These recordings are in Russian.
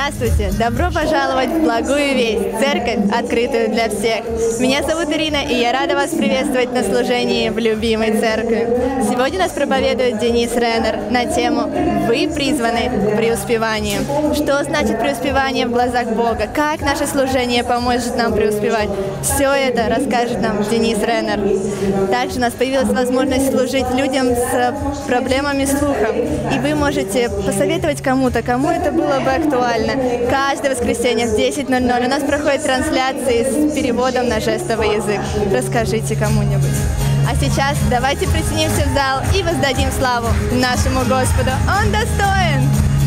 Здравствуйте! Добро пожаловать в Благую Весть, церковь, открытую для всех. Меня зовут Ирина, и я рада вас приветствовать на служении в любимой церкви. Сегодня нас проповедует Денис Реннер на тему «Вы призваны к преуспеванию». Что значит преуспевание в глазах Бога? Как наше служение поможет нам преуспевать? Все это расскажет нам Денис Реннер. Также у нас появилась возможность служить людям с проблемами слуха. И вы можете посоветовать кому-то, кому это было бы актуально. Каждое воскресенье в 10:00 у нас проходят трансляции с переводом на жестовый язык. Расскажите кому-нибудь. А сейчас давайте присоединимся в зал и воздадим славу нашему Господу. Он достоин!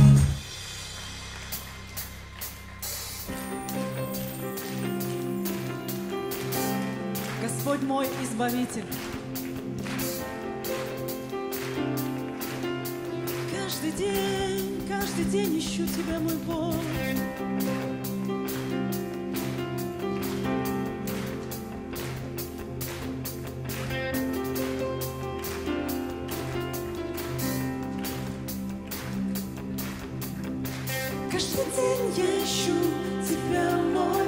Господь мой избавитель. Каждый день ищу Тебя, мой Бог. Каждый день я ищу Тебя, мой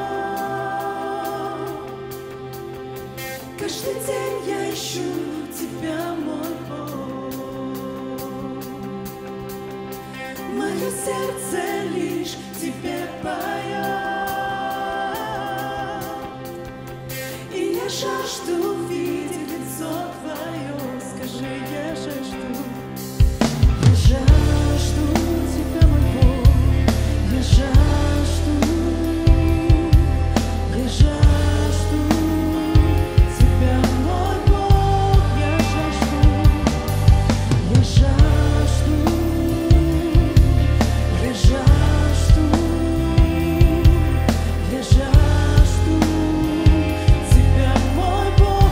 Бог. Каждый день я ищу Тебя, мой Бог. Мое сердце лишь Тебе поет, и я жажду видеть лицо Твое. Скажи, я жажду Тебя, мой Бог, я жажду Тебя, мой Бог, я жажду Тебя, мой Бог.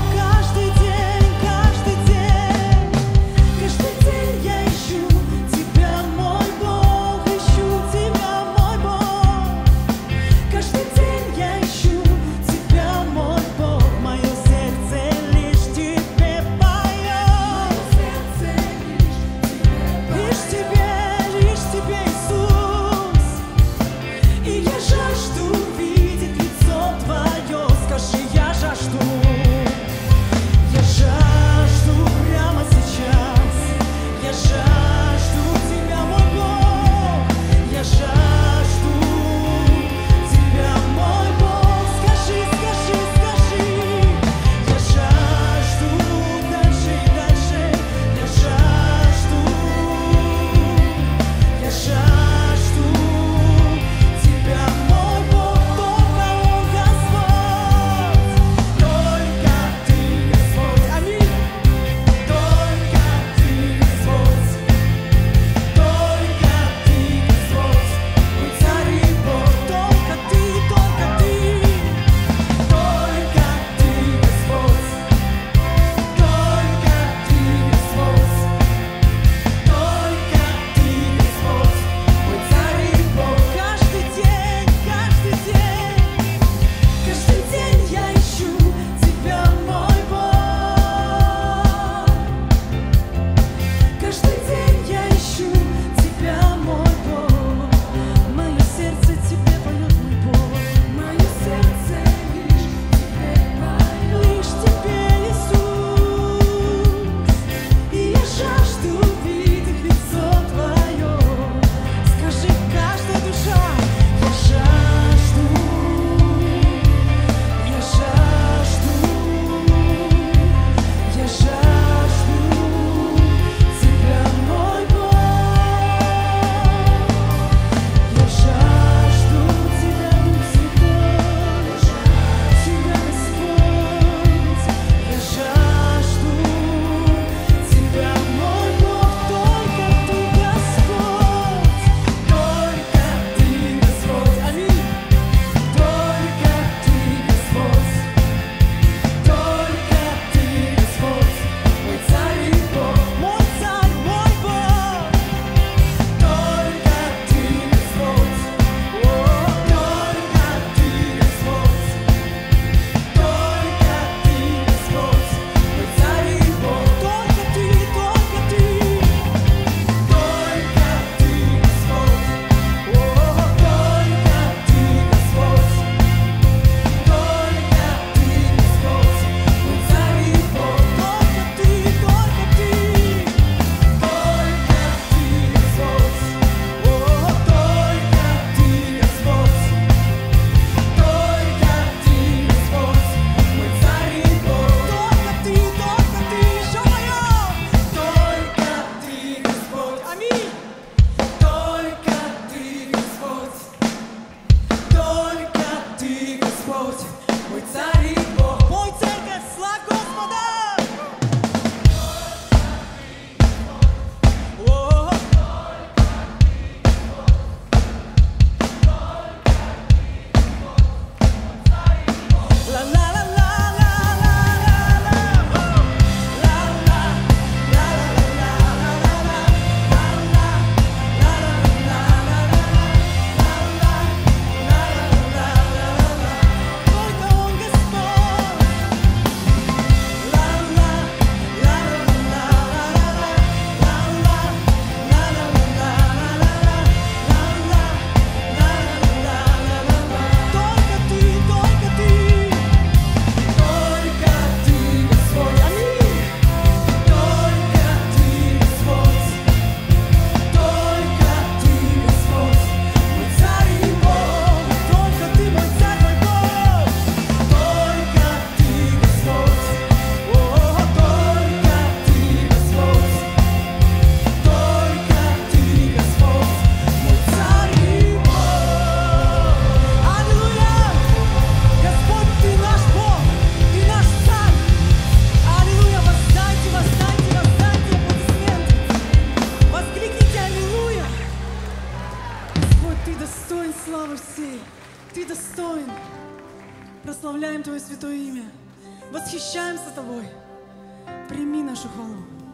прославляем Твое святое имя, восхищаемся Тобой. Прими нашу хвалу,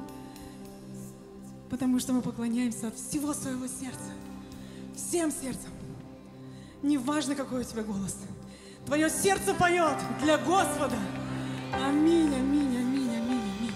потому что мы поклоняемся от всего своего сердца, всем сердцем. Неважно, какой у тебя голос, Твое сердце поет для Господа. Аминь, аминь, аминь, аминь, аминь.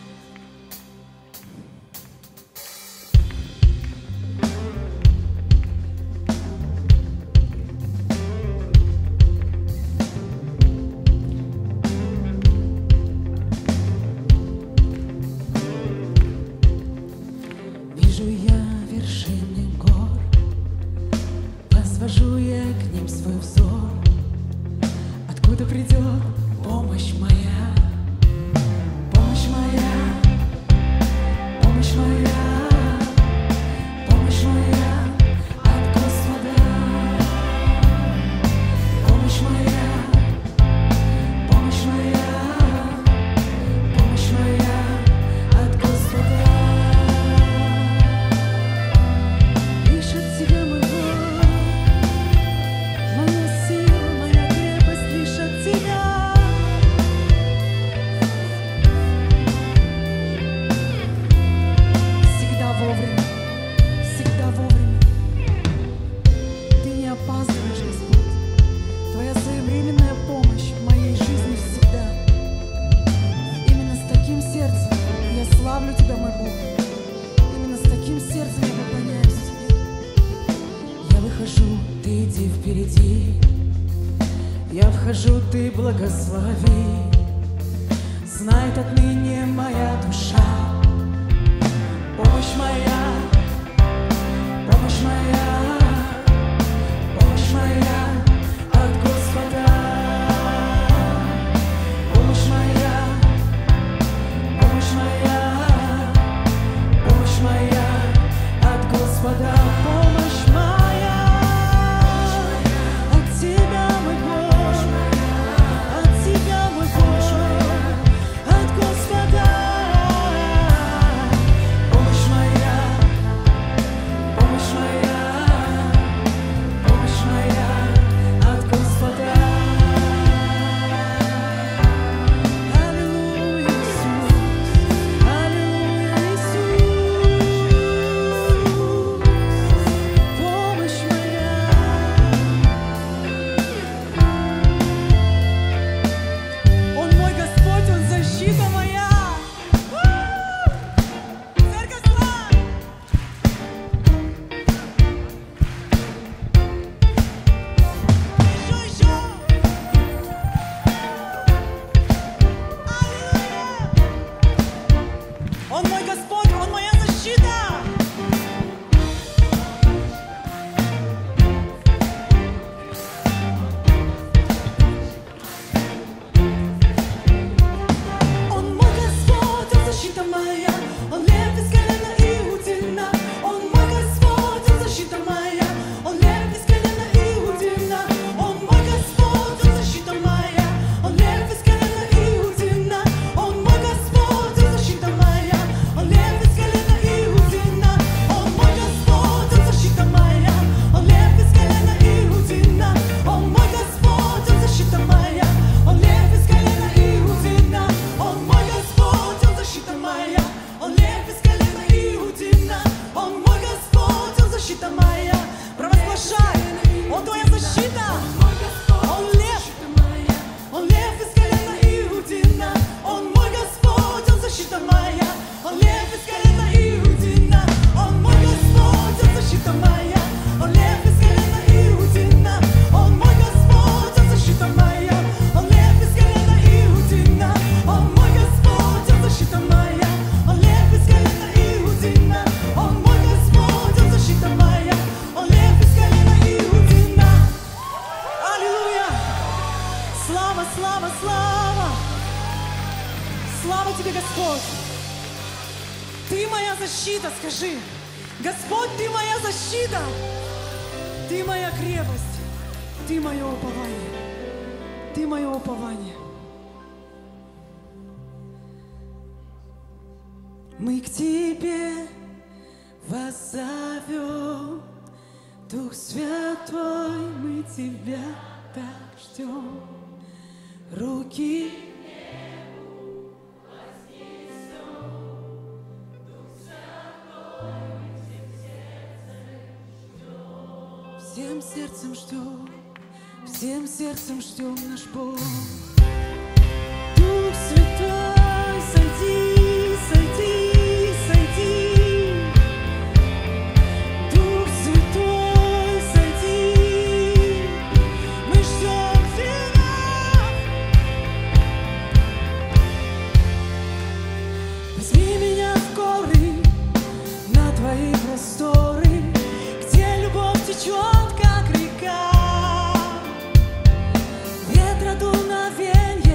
Вижу я вершины гор, возвожу я к ним свой взор. Откуда придет помощь моя, помощь моя, помощь моя, помощь моя от Господа. Помощь моя, помощь моя, помощь моя от Господа. Лишь от Тебя мой Бог, моя сила, моя крепость, лишь от Тебя. Всегда вовремя, всегда вовремя. Ты не опаздываешь, Господь. Твоя своевременная помощь в моей жизни всегда. Именно с таким сердцем я славлю Тебя, мой Бог. Именно с таким сердцем я поклоняюсь Тебе. Я выхожу, Ты иди впереди. Я вхожу, Ты благослови. Знает отныне моя душа. Помощь моя, помощь моя, помощь моя от Господа. Помощь моя, помощь моя, помощь моя от Господа. Помощь моя от Тебя, мой Бог, от Тебя, мой Бог, от Господа. Помощь моя, помощь моя, помощь моя от Господа. Аллилуйя, Иисус, аллилуйя, Иисус. Помощь моя. Он мой Господь, Он защита моя. Церковь, слава! Еще! Аллилуйя! Он мой Господь, Он моя защита. Он мой Господь, Он защита моя, Он лев из колена Иудина. Он мой Господь, Он защита моя, Он лев из колена Иудина. Он мой Господь, Он защита моя, Он лев из колена Иудина. Он мой Господь, Он защита моя, Он лев из колена Иудина. Он мой Господь, Он защита моя, Он лев из колена Иудина. Он мой Господь, Он защита моя, Он лев из колена Иудина. Он мой Господь, Он защита моя, Он лев из колена Иудина. Он мой Господь, Он защита моя. Провозглашай, Он твоя защита. Он лев, Он лев из колена Иудина. Он мой Господь, Он защита моя, Он лев из колена Иудина. Он мой Господь, Он защита моя, Он лев из колена Иудина. Он мой Господь, Он защита моя, Он лев из колена Иудина. Он мой Господь, Он защита моя, Он лев из колена Иудина. Он мой Господь, Он защита моя, Он лев из колена Иудина. Аллилуйя! Слава, слава, слава! Слава Тебе, Господь! Ты моя защита, скажи! Господь, Ты моя защита! Ты моя крепость! Ты мое упование! Ты мое упование! Мы к Тебе воззовем, Дух Святой, мы Тебя так ждем. руки. Всем сердцем ждем наш Бог. Дух Святой, сойди, сойди, сойди. Дух Святой, сойди. Мы ждем Тебя. Возьми меня в горы, на Твои просторы, где любовь течет, как река. Ветра дуновенья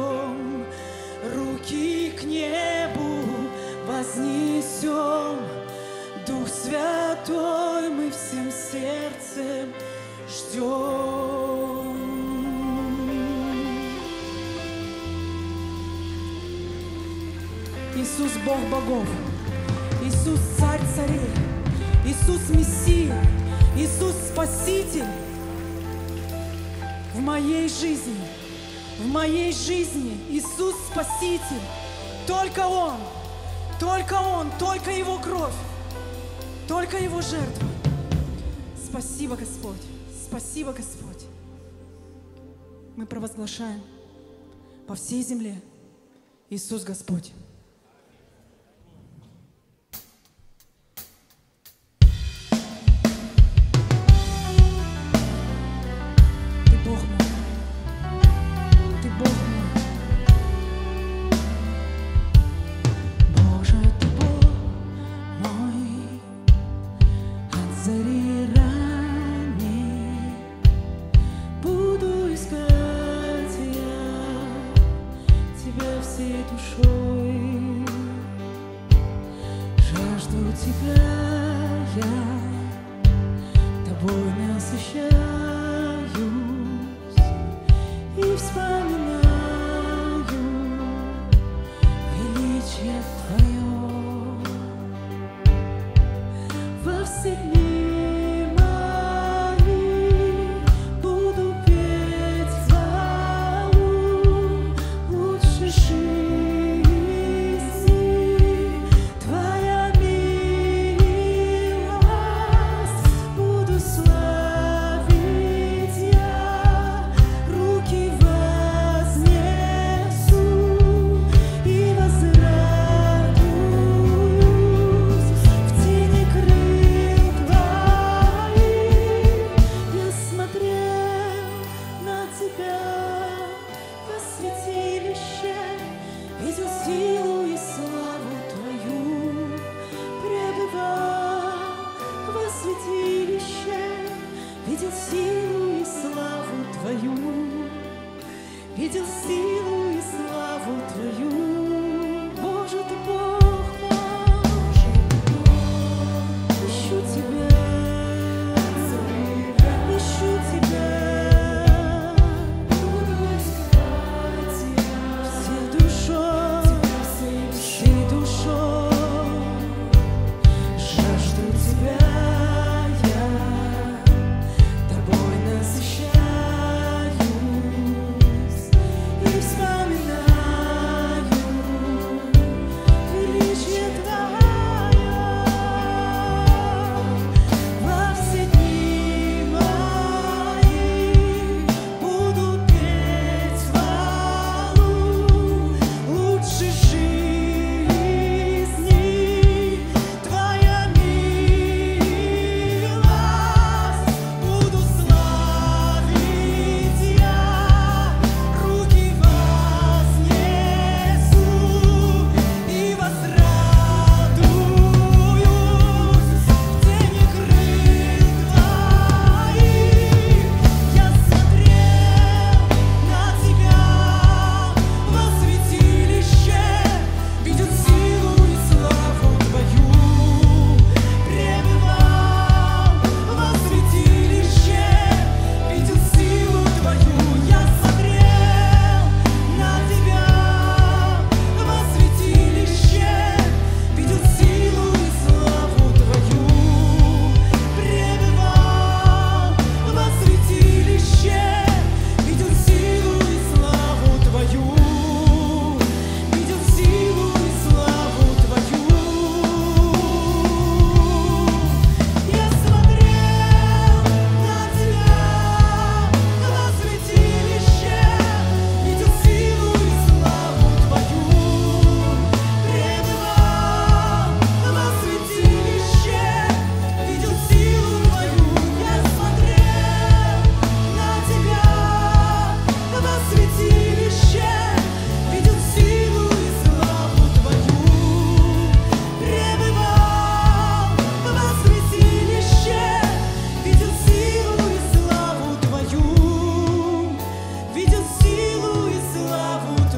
поднесем, руки к небу вознесем. Дух Святой мы всем сердцем ждем. Иисус Бог богов, Иисус Царь царей, Иисус Мессия, Иисус Спаситель. В моей жизни Иисус Спаситель. Только Он, только Его кровь, только Его жертва. Спасибо, Господь, спасибо, Господь. Мы провозглашаем по всей земле: Иисус Господь. Буду славить я, руки в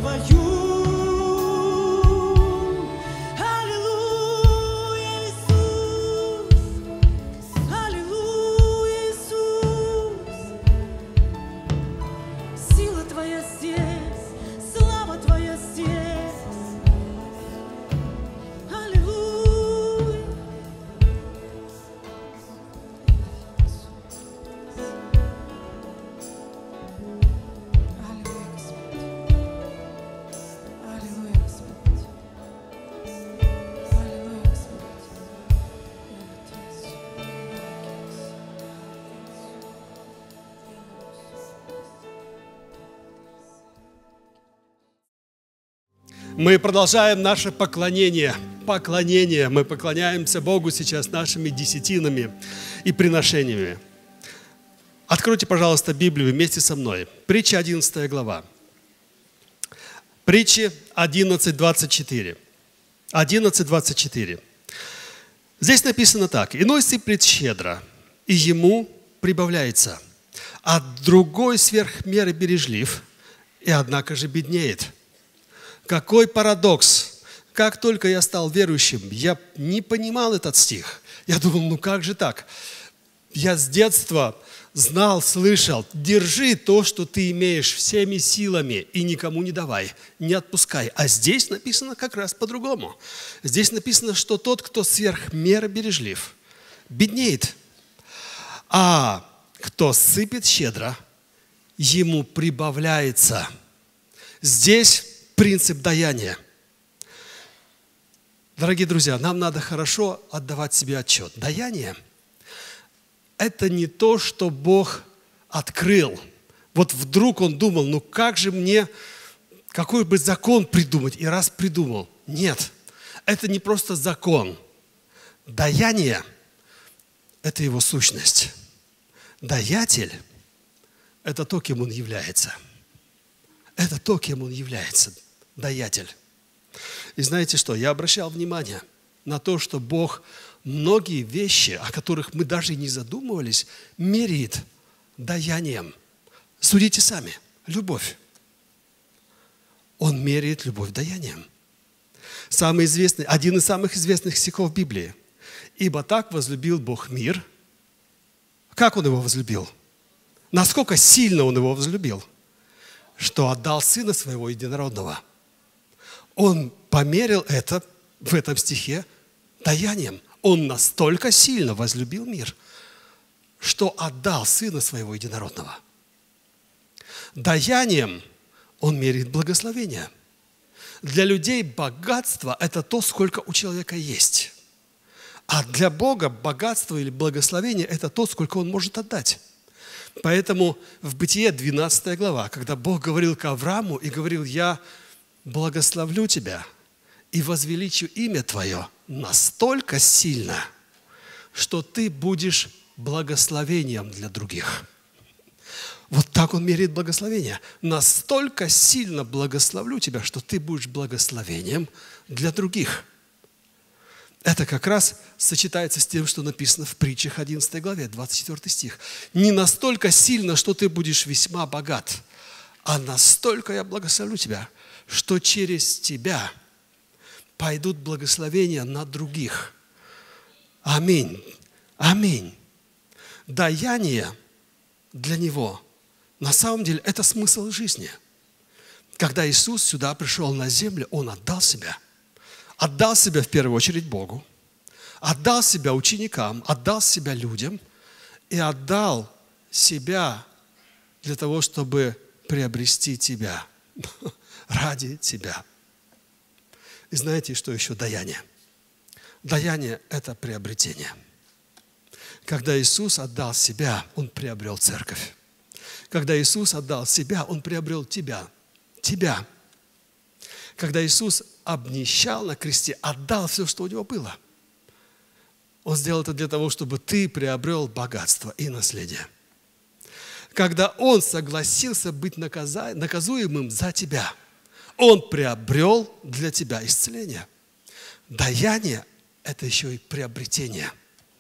Твою. Аллилуйя, Иисус! Аллилуйя, Иисус! Сила Твоя здесь, слава Твоя здесь. Аллилуйя! Аллилуйя, Господь. Аллилуйя, Господь. Аллилуйя, Господь. Мы продолжаем наше поклонение. Поклонение. Мы поклоняемся Богу сейчас нашими десятинами и приношениями. Откройте, пожалуйста, Библию вместе со мной. Притча 11 глава. Притчи 11:24. 11:24. Здесь написано так. «Иной сыплет щедро, и ему прибавляется, а другой сверх меры бережлив, и однако же беднеет». Какой парадокс! Как только я стал верующим, я не понимал этот стих. Я думал, ну как же так? Я с детства знал, слышал, держи то, что ты имеешь всеми силами, и никому не давай, не отпускай. А здесь написано как раз по-другому. Здесь написано, что тот, кто сверх меры бережлив, беднеет. А кто сыпет щедро, ему прибавляется. Здесь принцип даяния. Дорогие друзья, нам надо хорошо отдавать себе отчет. Даяние – это не то, что Бог открыл. Вот вдруг Он думал, ну как же мне, какой бы закон придумать, и раз придумал. Нет, это не просто закон. Даяние – это Его сущность. Даятель – это то, кем Он является. Это то, кем Он является. Даятель. И знаете что? Я обращал внимание на то, что Бог многие вещи, о которых мы даже не задумывались, меряет даянием. Судите сами. Любовь. Он меряет любовь даянием. Самый известный, один из самых известных стихов Библии. «Ибо так возлюбил Бог мир». Как Он его возлюбил? Насколько сильно Он его возлюбил? Что отдал Сына Своего Единородного. Он померил это в этом стихе даянием. Он настолько сильно возлюбил мир, что отдал Сына Своего Единородного. Даянием Он меряет благословение. Для людей богатство – это то, сколько у человека есть. А для Бога богатство или благословение – это то, сколько Он может отдать. Поэтому в Бытие 12 глава, когда Бог говорил к Аврааму и говорил: «Я благословлю тебя и возвеличу имя твое настолько сильно, что ты будешь благословением для других». Вот так Он меряет благословение. Настолько сильно благословлю тебя, что ты будешь благословением для других. Это как раз сочетается с тем, что написано в притчах 11 главе, 24 стих. «Не настолько сильно, что ты будешь весьма богат, а настолько я благословлю тебя, что через тебя пойдут благословения на других». Аминь. Аминь. Даяние для Него на самом деле это смысл жизни. Когда Иисус сюда пришел на землю, Он отдал себя. Отдал себя в первую очередь Богу, отдал себя ученикам, отдал себя людям и отдал себя для того, чтобы приобрести тебя, ради тебя. И знаете, что еще даяние? Даяние – это приобретение. Когда Иисус отдал себя, Он приобрел церковь. Когда Иисус отдал себя, Он приобрел тебя. Тебя. Когда Иисус обнищал на кресте, отдал все, что у Него было. Он сделал это для того, чтобы ты приобрел богатство и наследие. Когда Он согласился быть наказуемым за тебя, Он приобрел для тебя исцеление. Даяние – это еще и приобретение.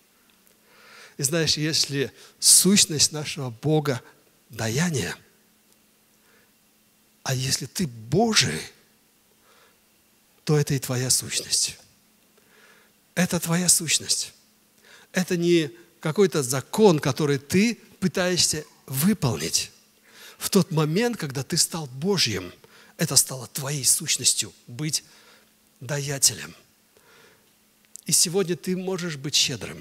И знаешь, если сущность нашего Бога – даяние, А если ты Божий, то это и твоя сущность. Это твоя сущность. Это не какой-то закон, который ты пытаешься выполнить. В тот момент, когда ты стал Божьим, это стало твоей сущностью, быть даятелем. И сегодня ты можешь быть щедрым.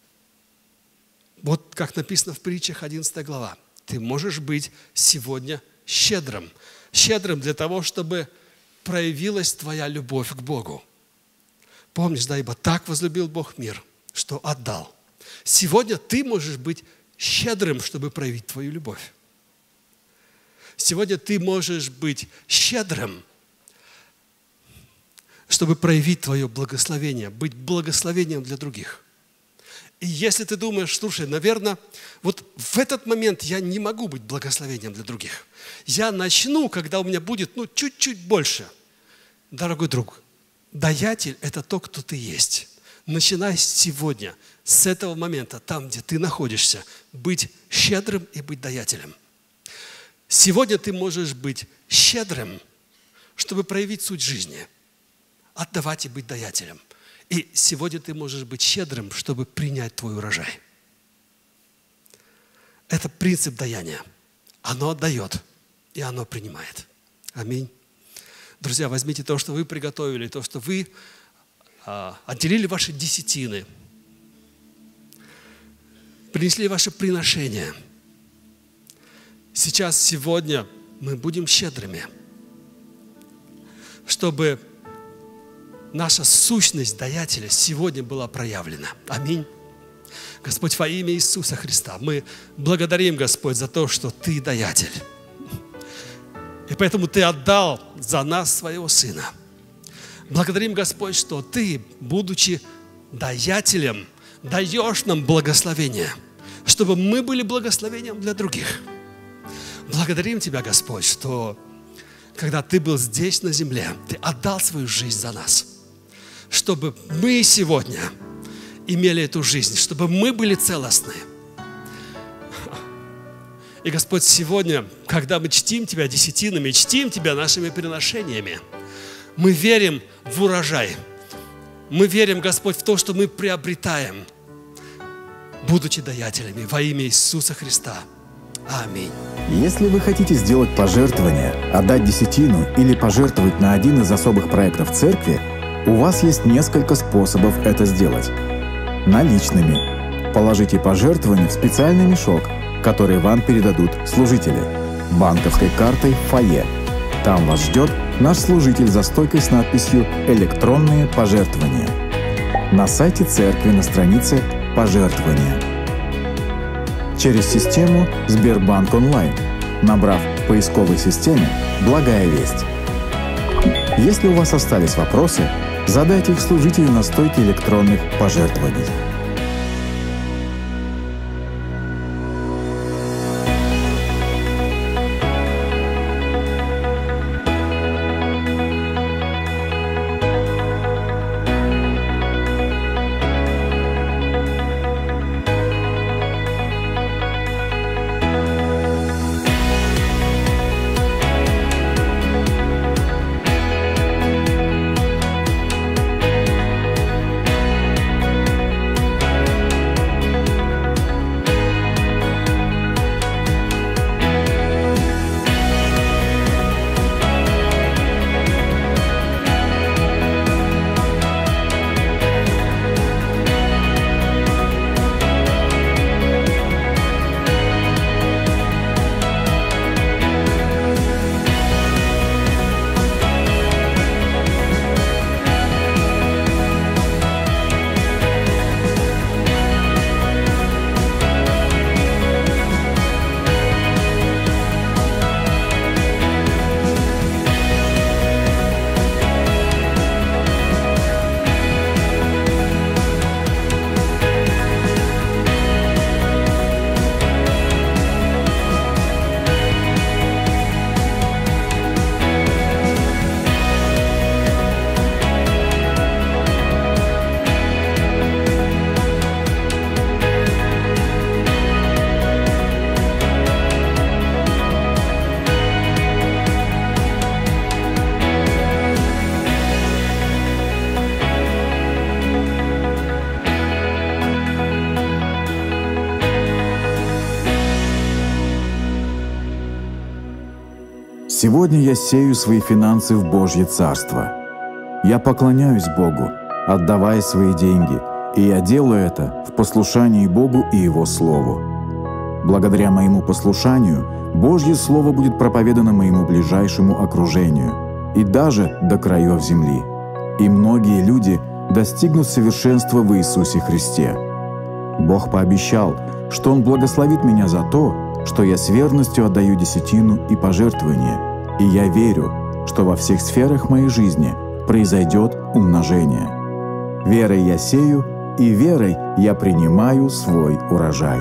Вот как написано в притчах 11 глава. Ты можешь быть сегодня щедрым. Щедрым для того, чтобы проявилась твоя любовь к Богу. Помнишь, да, ибо так возлюбил Бог мир, что отдал. Сегодня ты можешь быть щедрым, чтобы проявить твою любовь. Сегодня ты можешь быть щедрым, чтобы проявить твое благословение, быть благословением для других. И если ты думаешь, слушай, наверное, вот в этот момент я не могу быть благословением для других. Я начну, когда у меня будет, чуть-чуть больше. Дорогой друг, даятель – это то, кто ты есть. Начинай сегодня, с этого момента, там, где ты находишься, быть щедрым и быть даятелем. Сегодня ты можешь быть щедрым, чтобы проявить суть жизни, отдавать и быть даятелем. И сегодня ты можешь быть щедрым, чтобы принять твой урожай. Это принцип даяния. Оно отдает, и оно принимает. Аминь. Друзья, возьмите то, что вы приготовили, то, что вы отделили ваши десятины, принесли ваши приношения. Сейчас, сегодня мы будем щедрыми, чтобы наша сущность даятеля сегодня была проявлена. Аминь. Господь, во имя Иисуса Христа, мы благодарим, Господь, за то, что Ты даятель. И поэтому Ты отдал за нас Своего Сына. Благодарим, Господь, что Ты, будучи даятелем, даешь нам благословение, чтобы мы были благословением для других. Благодарим Тебя, Господь, что когда Ты был здесь на земле, Ты отдал свою жизнь за нас, чтобы мы сегодня имели эту жизнь, чтобы мы были целостны. И, Господь, сегодня, когда мы чтим Тебя десятинами, чтим Тебя нашими приношениями, мы верим в урожай. Мы верим, Господь, в то, что мы приобретаем, будучи даятелями во имя Иисуса Христа. Аминь. Если вы хотите сделать пожертвование, отдать десятину или пожертвовать на один из особых проектов церкви, у вас есть несколько способов это сделать. Наличными. Положите пожертвование в специальный мешок, который вам передадут служители. Банковской картой в фойе. Там вас ждет наш служитель за стойкой с надписью «Электронные пожертвования». На сайте церкви на странице «Пожертвования». Через систему Сбербанк онлайн, набрав в поисковой системе «Благая весть». Если у вас остались вопросы, задайте их служителю на стойке электронных пожертвований. Сегодня я сею свои финансы в Божье Царство. Я поклоняюсь Богу, отдавая свои деньги, и я делаю это в послушании Богу и Его Слову. Благодаря моему послушанию Божье Слово будет проповедано моему ближайшему окружению и даже до краев земли. И многие люди достигнут совершенства в Иисусе Христе. Бог пообещал, что Он благословит меня за то, что я с верностью отдаю десятину и пожертвования, и я верю, что во всех сферах моей жизни произойдет умножение. Верой я сею, и верой я принимаю свой урожай.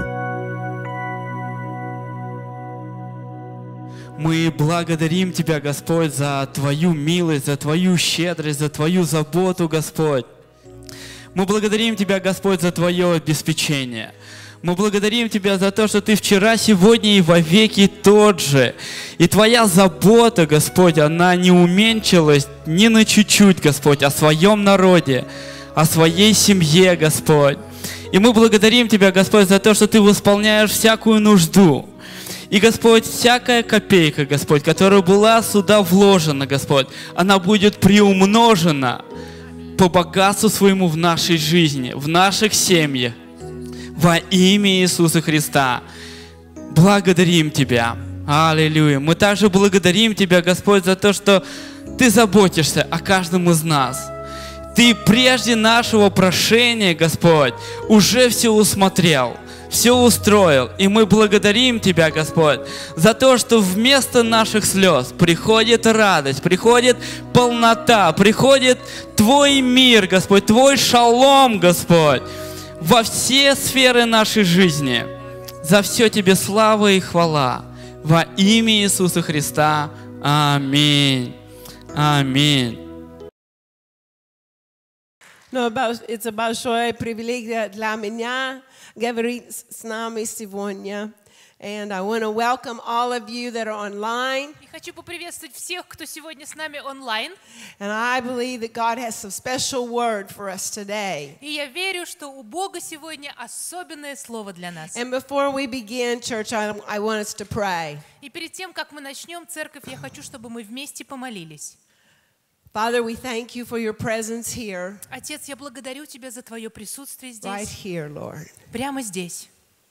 Мы благодарим Тебя, Господь, за Твою милость, за Твою щедрость, за Твою заботу, Господь. Мы благодарим Тебя, Господь, за Твое обеспечение. Мы благодарим Тебя за то, что Ты вчера, сегодня и вовеки тот же. И Твоя забота, Господь, она не уменьшилась ни на чуть-чуть, Господь, о своем народе, о своей семье, Господь. И мы благодарим Тебя, Господь, за то, что Ты восполняешь всякую нужду. И, Господь, всякая копейка, Господь, которая была сюда вложена, Господь, она будет приумножена по богатству своему в нашей жизни, в наших семьях. Во имя Иисуса Христа. Благодарим Тебя. Аллилуйя. Мы также благодарим Тебя, Господь, за то, что Ты заботишься о каждом из нас. Ты прежде нашего прошения, Господь, уже все усмотрел, все устроил. И мы благодарим Тебя, Господь, за то, что вместо наших слез приходит радость, приходит полнота, приходит Твой мир, Господь, Твой шалом, Господь, во все сферы нашей жизни. За все Тебе слава и хвала. Во имя Иисуса Христа. Аминь. Аминь. Это большое привилегия для меня говорить с нами сегодня. And I want to welcome all of you that are online. И хочу поприветствовать всех, кто сегодня с нами онлайн. And I believe that God has some special word for us today. И я верю, что у Бога сегодня особенное слово для нас. And before we begin, church, I want us to pray. И перед тем, как мы начнем церковь, я хочу, чтобы мы вместе помолились. Father, we thank you for your presence here. Отец, я благодарю Тебя за Твое присутствие Right здесь. here, Lord. Прямо здесь.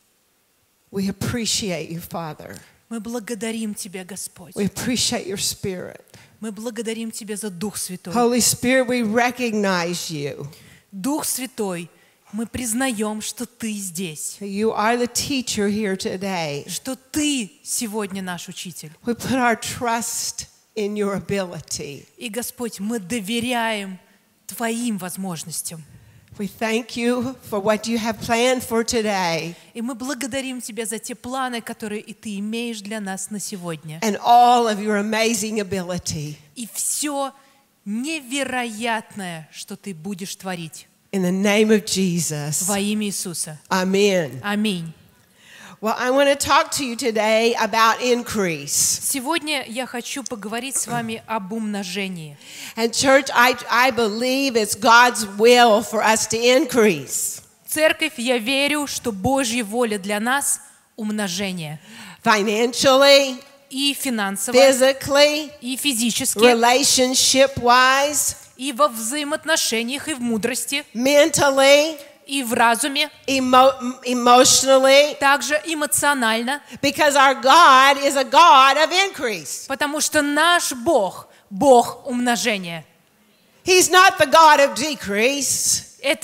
We appreciate you, Father. Мы благодарим Тебя, Господь. We appreciate your spirit. Мы благодарим Тебя за Дух Святой. Holy Spirit, we recognize you. Дух Святой, мы признаем, что Ты здесь. You are the teacher here today. Что Ты сегодня наш учитель. We put our trust in your ability. И, Господь, мы доверяем Твоим возможностям. We thank you for what you have planned for today. И мы благодарим Тебя за те планы, которые и Ты имеешь для нас на сегодня. And all of your amazing ability. И все невероятное, что Ты будешь творить. In the name of Jesus. Во имя Иисуса. Amen. Аминь. Well, I want to talk to you today about increase. Сегодня я хочу поговорить с вами об умножении. And church, I believe it's God's will for us to increase. Церковь, я верю, что Божья воля для нас – умножение. Financially, И финансово, physically, и физически, relationship-wise, и во взаимоотношениях, и в мудрости, mentally, и в разуме, emotionally, также эмоционально, because our God is a God of increase. потому что наш Бог – Бог умножения. He's not the God of decrease.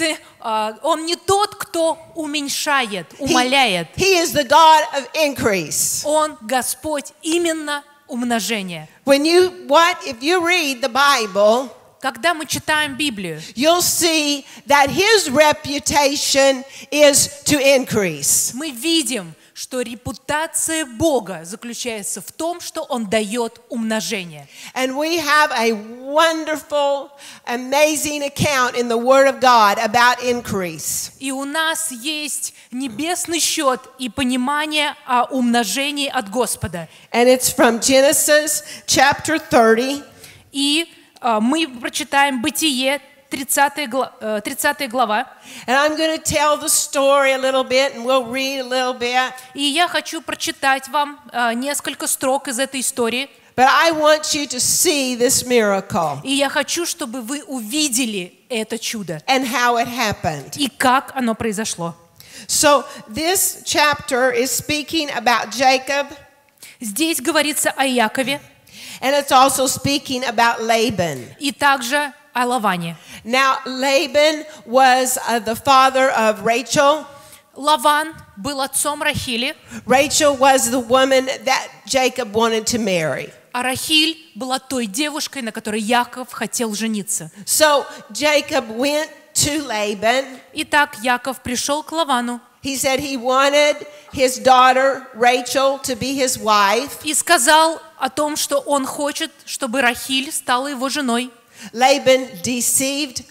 Он не тот, кто уменьшает, умаляет. He is the God of increase. Он Господь именно умножения. If you read the Bible, Когда мы читаем Библию, you'll see that his reputation is to increase. мы видим, что репутация Бога заключается в том, что Он дает умножение. And we have a wonderful, amazing account in the Word of God about increase. И у нас есть небесный счет и понимание о умножении от Господа. And it's from Genesis chapter 30. И мы прочитаем Бытие, 30 глава. And I'm going to tell the story a little bit and we'll read a little bit. И я хочу прочитать вам несколько строк из этой истории. But I want you to see this miracle И я хочу, чтобы вы увидели это чудо and how it happened. и как оно произошло. So this chapter is speaking about Jacob, Здесь говорится о Якове and it's also speaking about Laban. и также о Лаване. Now, Laban was the father of Rachel. Лаван был отцом Рахили, Rachel was the woman that Jacob wanted to marry. а Рахиль была той девушкой, на которой Яков хотел жениться. So Jacob went to Laban. Итак, Яков пришел к Лавану He said he wanted his daughter Rachel to be his wife. и сказал о том, что он хочет, чтобы Рахиль стала его женой. Laban deceived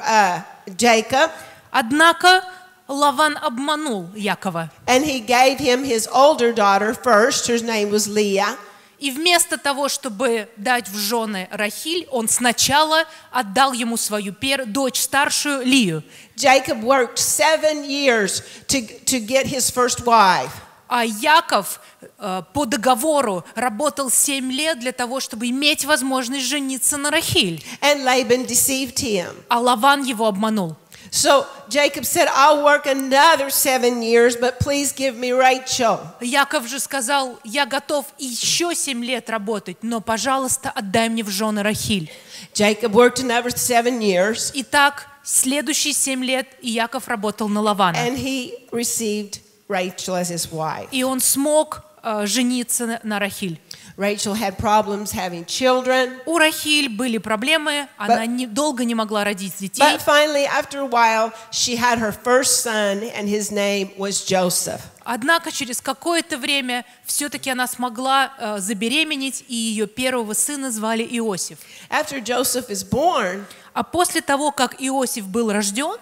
Jacob, Однако Лаван обманул Якова. and he gave him his older daughter first. Her name was Leah. И вместо того, чтобы дать в жены Рахиль, он сначала отдал ему свою дочь старшую Лию. Jacob worked 7 years to get his first wife. А Яков по договору работал 7 лет для того, чтобы иметь возможность жениться на Рахиль. And Laban deceived him. А Лаван его обманул. So Jacob said, I'll work another 7 years, but please give me Rachel. Яков же сказал: я готов еще 7 лет работать, но, пожалуйста, отдай мне в жены Рахиль. Jacob worked another 7 years, Итак, следующие 7 лет и Яков работал на Лавана. and he received Rachel as his wife. И он смог жениться на Рахиль. Rachel had problems having children, У Рахиль были проблемы, она долго не могла родить детей. but finally, after a while, she had her first son, and his name was Joseph. Однако через какое-то время все-таки она смогла забеременеть, и ее первого сына звали Иосиф. After Joseph is born, А после того, как Иосиф был рожден,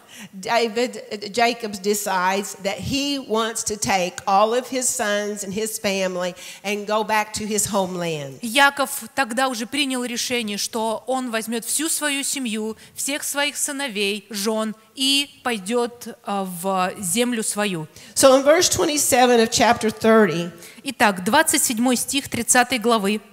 Jacob decides that he wants to take all of his sons and his family and go back to his homeland. Яков тогда уже принял решение, что он возьмет всю свою семью, всех своих сыновей, жен и пойдет в землю свою. So in verse 27 of chapter 30, Итак, 27 стих 30 главы.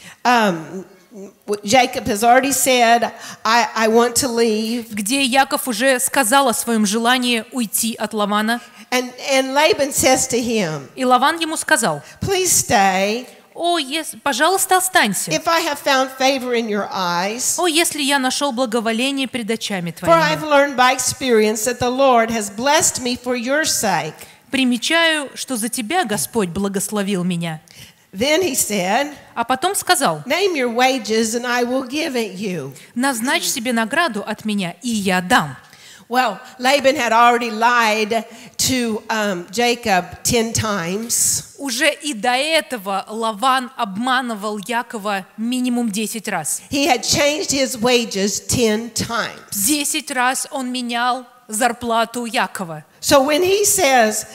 Jacob has already said, I want to leave. Где Яков уже сказал о своем желании уйти от Лавана. And Laban says to him, И Лаван ему сказал: please stay. «О, пожалуйста, останься. If I have found favor in your eyes, О, если я нашел благоволение пред очами for I've твоими». learned by experience that the Lord has blessed me for your sake. Примечаю, что за тебя Господь благословил меня. Then he said, А потом сказал: name your wages and I will give it you. назначь себе награду от меня, и я дам. Well, Laban had already lied to Jacob 10 times. Уже и до этого Лаван обманывал Якова минимум 10 раз. He had changed his wages 10 times. 10 раз он менял зарплату Якова. So when he says,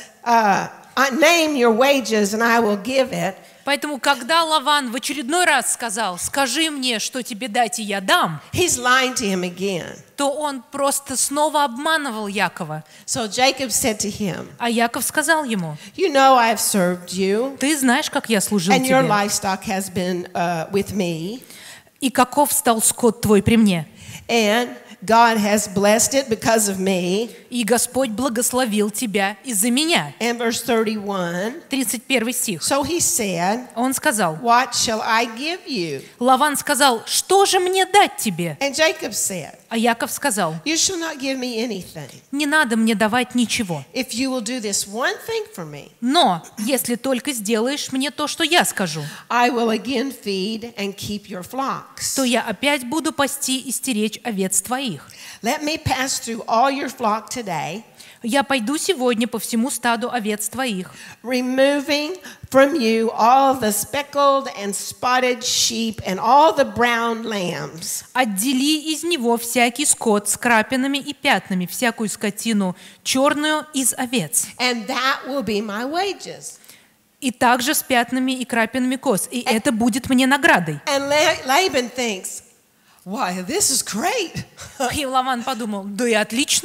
name your wages and I will give it, Поэтому, когда Лаван в очередной раз сказал: скажи мне, что тебе дать, и я дам, he's lying to him again. то он просто снова обманывал Якова. So Jacob said to him, А Яков сказал ему: you know I've served you, ты знаешь, как я служил and your тебе, livestock has been with me, и каков стал скот твой при мне. and God has blessed it because of me. И Господь благословил тебя из-за меня. And verse 31, 31 стих. so he said, Он сказал, what shall I give you? Лаван сказал: что же мне дать тебе? And Jacob said, А Яков сказал: you shall not give me anything. не надо мне давать ничего. If you will do this one thing for me, Но если только сделаешь мне то, что я скажу, I will again feed and keep your flocks. то я опять буду пасти и стеречь овец твоих. Let me pass through all your flock today, Я пойду сегодня по всему стаду овец твоих, removing from you all the speckled and spotted sheep and all the brown lambs. отдели из него всякий скот с крапинами и пятнами, всякую скотину черную из овец, And that will be my wages. и также с пятнами и крапинами коз, и это будет мне наградой. And Laban thinks, why, this is great. И Лаван подумал: да и отлично.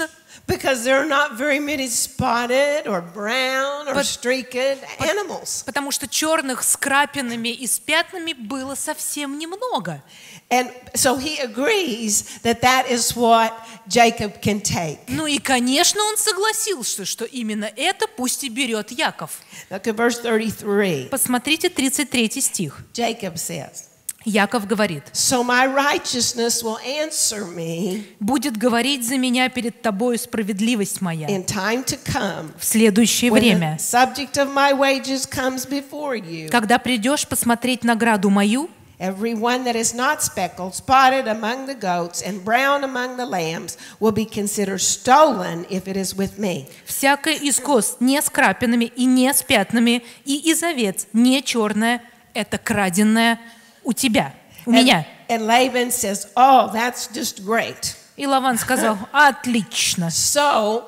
Because there are not very many spotted or brown or streaked animals. Потому что черных с крапинами и с пятнами было совсем немного. And so he agrees that that is what Jacob can take. Ну и, конечно, он согласился, что именно это пусть и берет Яков. Look at verse 33. Посмотрите 33 стих. Jacob says, Яков говорит: "So my righteousness will answer me «Будет говорить за меня перед тобою справедливость моя in time to come, в следующее when the время, subject of my wages comes before you. когда придешь посмотреть награду мою, Everyone that is not speckled, spotted among the goats, and brown among the lambs will be considered stolen if it is with me." всякое из коз не с крапинами и не с пятнами, и из овец не черное, это краденное у тебя, у меня». And Laban says, "Oh, that's just great." И Лаван сказал: «Отлично». So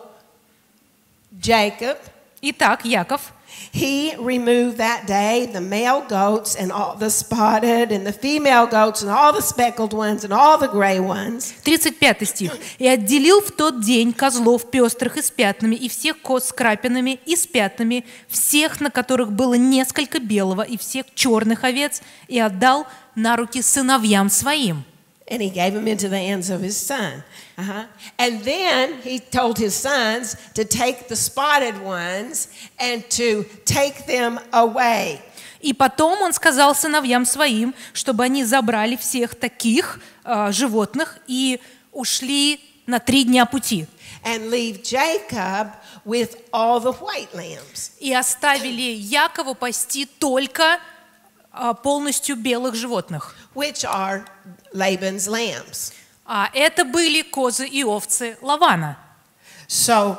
Jacob, Итак, Яков he removed that day the male goats and all the spotted and the female goats and all the speckled ones and all the gray ones. 35 стих. «И отделил в тот день козлов пестрых и с пятнами, и всех коз с крапинами и с пятнами, всех, на которых было несколько белого, и всех черных овец, и отдал на руки сыновьям своим». And he gave them into the hands of his son. And then he told his sons to take the spotted ones and to take them away. И потом он сказал сыновьям своим, чтобы они забрали всех таких животных и ушли на 3 дня пути. And leave Jacob with all the white lambs. И оставили Якова пасти только полностью белых животных. Which are Laban's lambs. А это были козы и овцы Лавана. So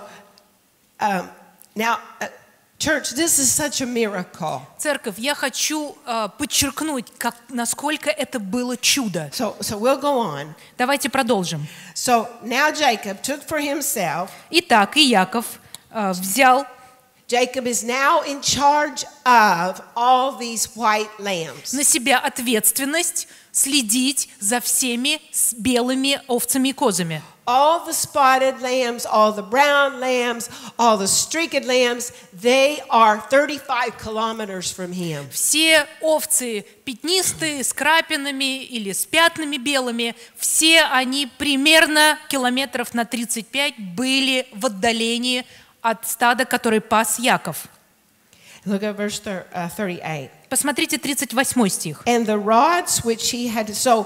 now, church, this is such a miracle. Церковь, я хочу подчеркнуть, насколько это было чудо. So we'll go on. Давайте продолжим. So now Jacob took for himself. Итак, и Яков взял. Jacob is now in charge of all these white lambs. На себя ответственность следить за всеми белыми овцами и козами. All the spotted lambs, all the brown lambs, all the streaked lambs, they are 35 kilometers from him. Все овцы пятнистые, с крапинами или с пятнами белыми, все они примерно километров на 35 были в отдалении от стада, который пас Яков. Look at verse 38. Посмотрите 38 стих. And the rods which he had, so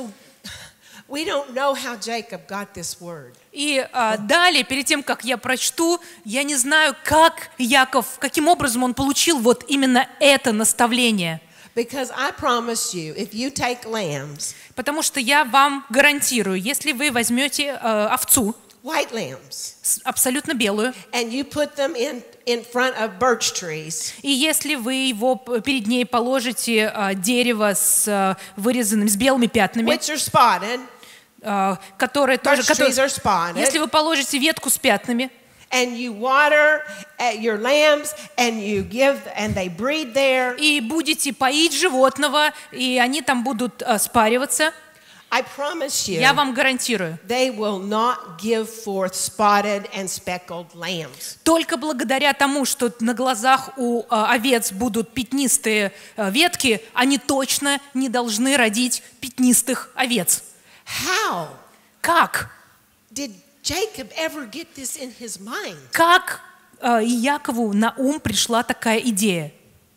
we don't know how Jacob got this word. И далее, перед тем, как я прочту, я не знаю, как Яков, каким образом он получил вот именно это наставление. Because I promise you, if you take lambs, Потому что я вам гарантирую, если вы возьмете овцу, white lambs, абсолютно белую, and you put them in front of birch trees, и если вы его перед ней положите дерево с вырезанными, с белыми пятнами, which are spotted, которое тоже, birch trees are spotted, если вы положите ветку с пятнами, and you water your lambs, and you give, and they breed there, и будете поить животного, и они там будут спариваться, I promise you, я вам гарантирую, they will not give forth spotted and speckled lambs. только благодаря тому, что на глазах у овец будут пятнистые ветки, они точно не должны родить пятнистых овец. How Как? did Jacob ever get this in his mind? Как Якову на ум пришла такая идея?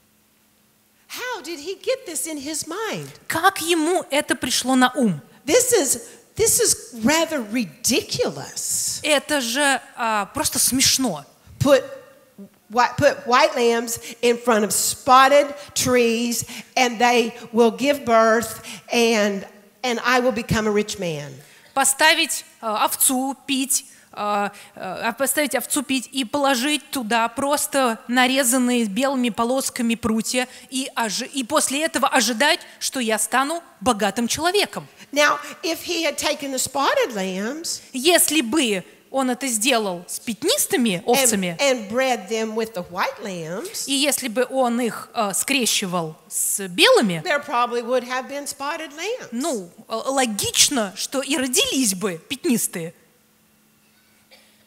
How did he get this in his mind? Как ему это пришло на ум? This is rather ridiculous. Это же просто смешно. Put white lambs in front of spotted trees, and they will give birth, and I will become a rich man. Поставить овцу пить и положить туда просто нарезанные белыми полосками прутья и после этого ожидать, что я стану богатым человеком. Now, if he had taken the spotted lambs Если бы он это сделал с пятнистыми овцами, and bred them with the white lambs, и если бы он их скрещивал с белыми, there probably would have been spotted lambs. ну, логично, что и родились бы пятнистые.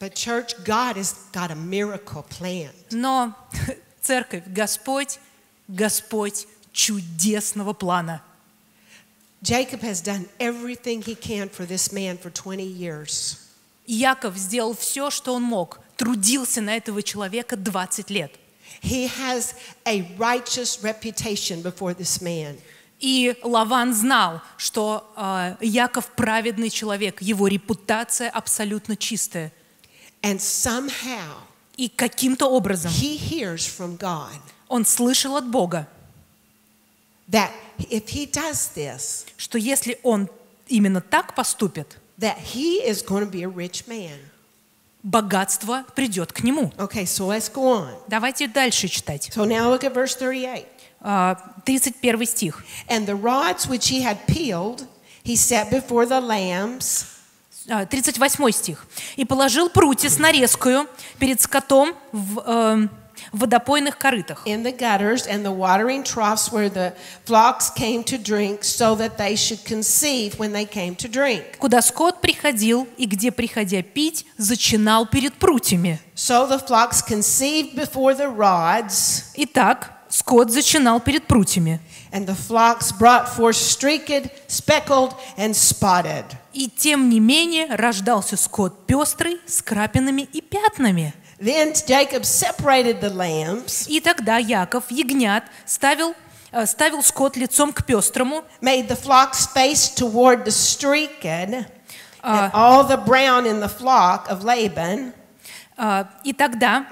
But church, God has got a miracle plan. Но церковь, Господь чудесного плана. Jacob has done everything he can for this man for 20 years. Яков сделал все, что он мог, трудился на этого человека 20 лет. He has a righteous reputation before this man. И Лаван знал, что Яков праведный человек, его репутация абсолютно чистая. And somehow И каким-то образом he hears from God он слышал от Бога, that if he does this, что если он именно так поступит, that he is going to be a rich man. богатство придет к нему. Okay, so let's go on. Давайте дальше читать. So now look at verse 38. 31 стих. And the rods which he had peeled, he set before the lambs. 38 стих. «И положил прутья с нарезкою перед скотом в водопойных корытах, In the gutters and the watering troughs where the flocks came to drink, so that they should conceive when they came to drink. куда скот приходил и где, приходя пить, зачинал перед прутьями. So the flocks conceived before the rods, Итак, скот зачинал перед прутьями. and the flocks brought forth streaked, speckled, and spotted. И тем не менее рождался скот пестрый, с крапинами и пятнами. Then Jacob separated the lambs, И тогда Яков, ягнят, ставил скот лицом к пестрому, made the flocks face toward the streaked, and all the brown in the flock of Laban. и тогда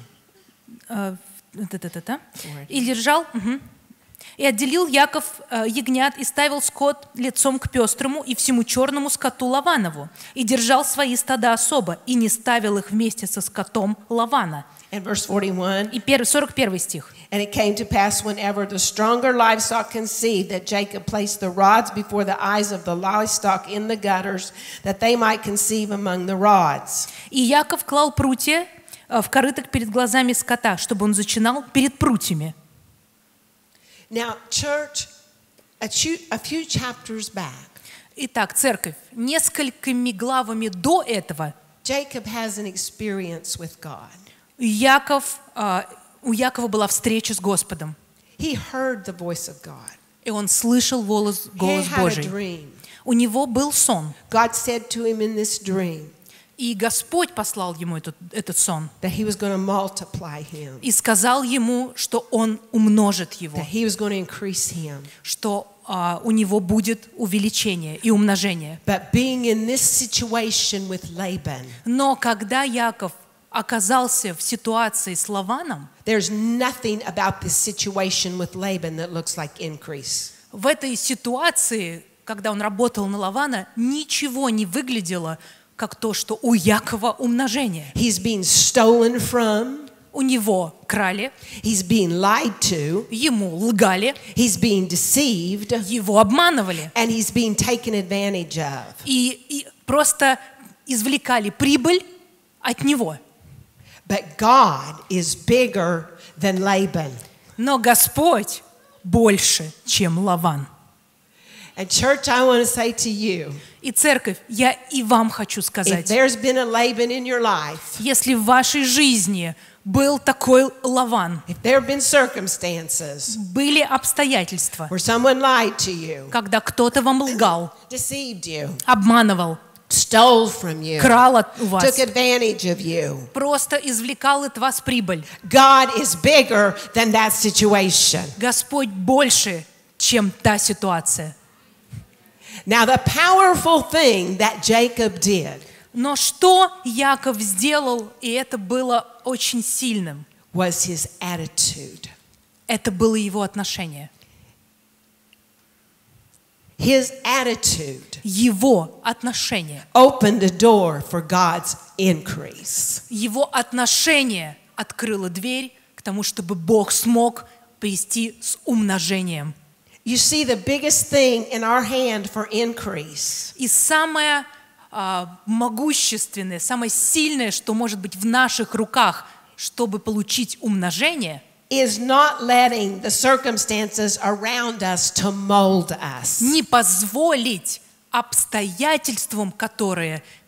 и держал, и отделил Яков ягнят и ставил скот лицом к пестрому и всему черному скоту Лаванову, и держал свои стада особо, и не ставил их вместе со скотом Лавана. And verse 41. И 41 стих. And it came to pass whenever the stronger livestock conceived that Jacob placed the rods before the eyes of the livestock in the gutters, that they might conceive among the rods. И Яков клал прутья в корытах перед глазами скота, чтобы он зачинал перед прутьями. Now, church, a few chapters back, Итак, церковь, несколькими главами до этого Jacob has an experience with God. у Якова была встреча с Господом. He heard the voice of God. И он слышал голос He had a Божий. dream. У него был сон. God said to him in this dream И Господь послал ему этот сон. that he was going to multiply him, И сказал ему, что он умножит его. that he was going to increase him. Что у него будет увеличение и умножение. But being in this situation with Laban, Но когда Яков оказался в ситуации с Лаваном, there's nothing about this situation with Laban that looks like increase. в этой ситуации, когда он работал на Лавана, ничего не выглядело как то, что у Якова умножение. He's being stolen from, У него крали, he's being lied to, ему лгали, he's being deceived, его обманывали. and he's being taken advantage of. И просто извлекали прибыль от него. But God is bigger than Laban. Но Господь больше, чем Лаван. And church, I want to say to you, И церковь, я и вам хочу if сказать, there's been a Laban in your life, если в вашей жизни был такой Лаван, if there have been circumstances были обстоятельства, where someone lied to you, когда кто-то вам лгал, deceived you, обманывал, stole from you, крал у вас, took advantage of you, просто извлекал от вас прибыль. God is bigger than that situation. Господь больше, чем та ситуация. Now, the powerful thing that Jacob did Но что Яков сделал, и это было очень сильным, was his attitude. это было его отношение. His attitude Его отношение. opened a door for God's increase. Его отношение открыло дверь к тому, чтобы Бог смог прийти с умножением. You see, the biggest thing in our hand for increase И самое могущественное, самое сильное, что может быть в наших руках, чтобы получить умножение, is not letting the circumstances around us to mold us. не позволить обстоятельствам, которые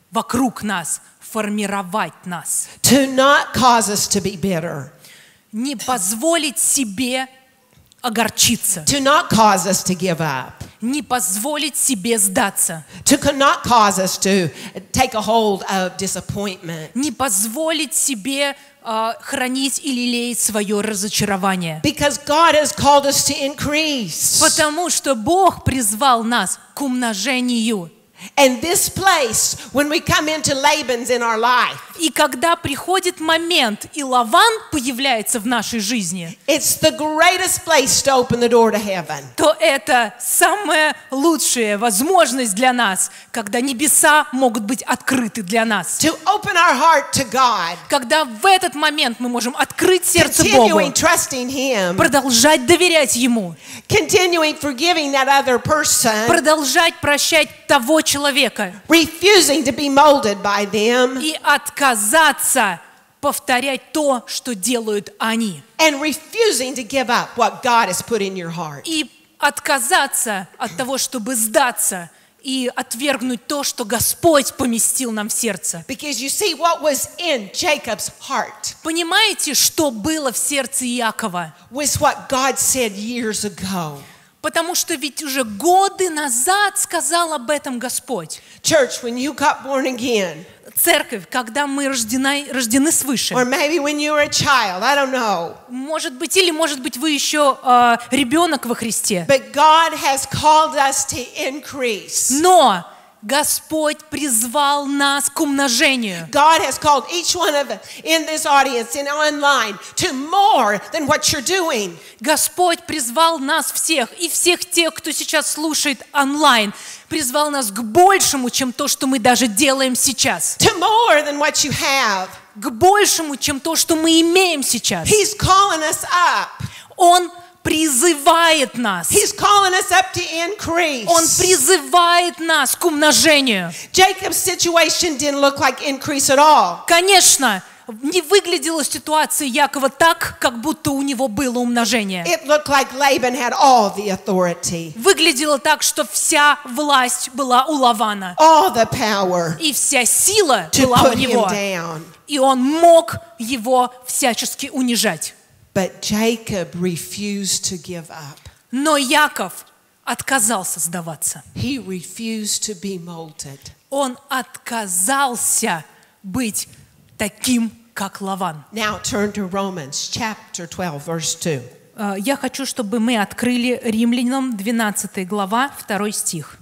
вокруг нас, формировать нас. to not cause us to be bitter, Не позволить себе огорчиться, to not cause us to give up, не позволить себе сдаться, to not cause us to take a hold of disappointment. не позволить себе хранить и лелеять свое разочарование. Because God has called us to increase. Потому что Бог призвал нас к умножению. And this place, when we come into Laban's in our life, И когда приходит момент, и Лаван появляется в нашей жизни, it's the greatest place to open the door to heaven. то это самая лучшая возможность для нас, когда небеса могут быть открыты для нас. To open our heart to God, Когда в этот момент мы можем открыть сердце Богу, continuing trusting Him, продолжать доверять Ему, continuing forgiving that other person, продолжать прощать того человека refusing to be molded by them, и отказаться повторять то, что делают они. and refusing to give up what God has put in your heart. И отказаться от того, чтобы сдаться и отвергнуть то, что Господь поместил нам в сердце. Because you see what was in Jacob's heart Понимаете, что было в сердце Иакова? was what God said years ago. Потому что ведь уже годы назад сказал об этом Господь. Church, when you got born again, Церковь, когда мы рождены свыше, or maybe when you were a child, I don't know. может быть, вы еще ребенок во Христе. But God has called us to increase. Но Господь призвал нас к умножению. God has called each one of us in this audience and online to more than what you're doing. Господь призвал нас всех, и всех тех, кто сейчас слушает онлайн, призвал нас к большему, чем то, что мы даже делаем сейчас. To more than what you have. К большему, чем то, что мы имеем сейчас. He's calling us up. Он призывает нас. He's calling us up to increase. Он призывает нас к умножению. Jacob's situation didn't look like increase at all. Конечно, не выглядела ситуация Якова так, как будто у него было умножение. It looked like Laban had all the authority, Выглядело так, что вся власть была у Лавана. all the power И вся сила to была у put him него. down. И он мог его всячески унижать. But Jacob refused to give up. Но Яков отказался сдаваться. He refused to be molded. Он отказался быть таким, как Лаван. Now turn to Romans chapter 12, verse 2. Я хочу, чтобы мы открыли Римлянам 12 глава, 2 стих.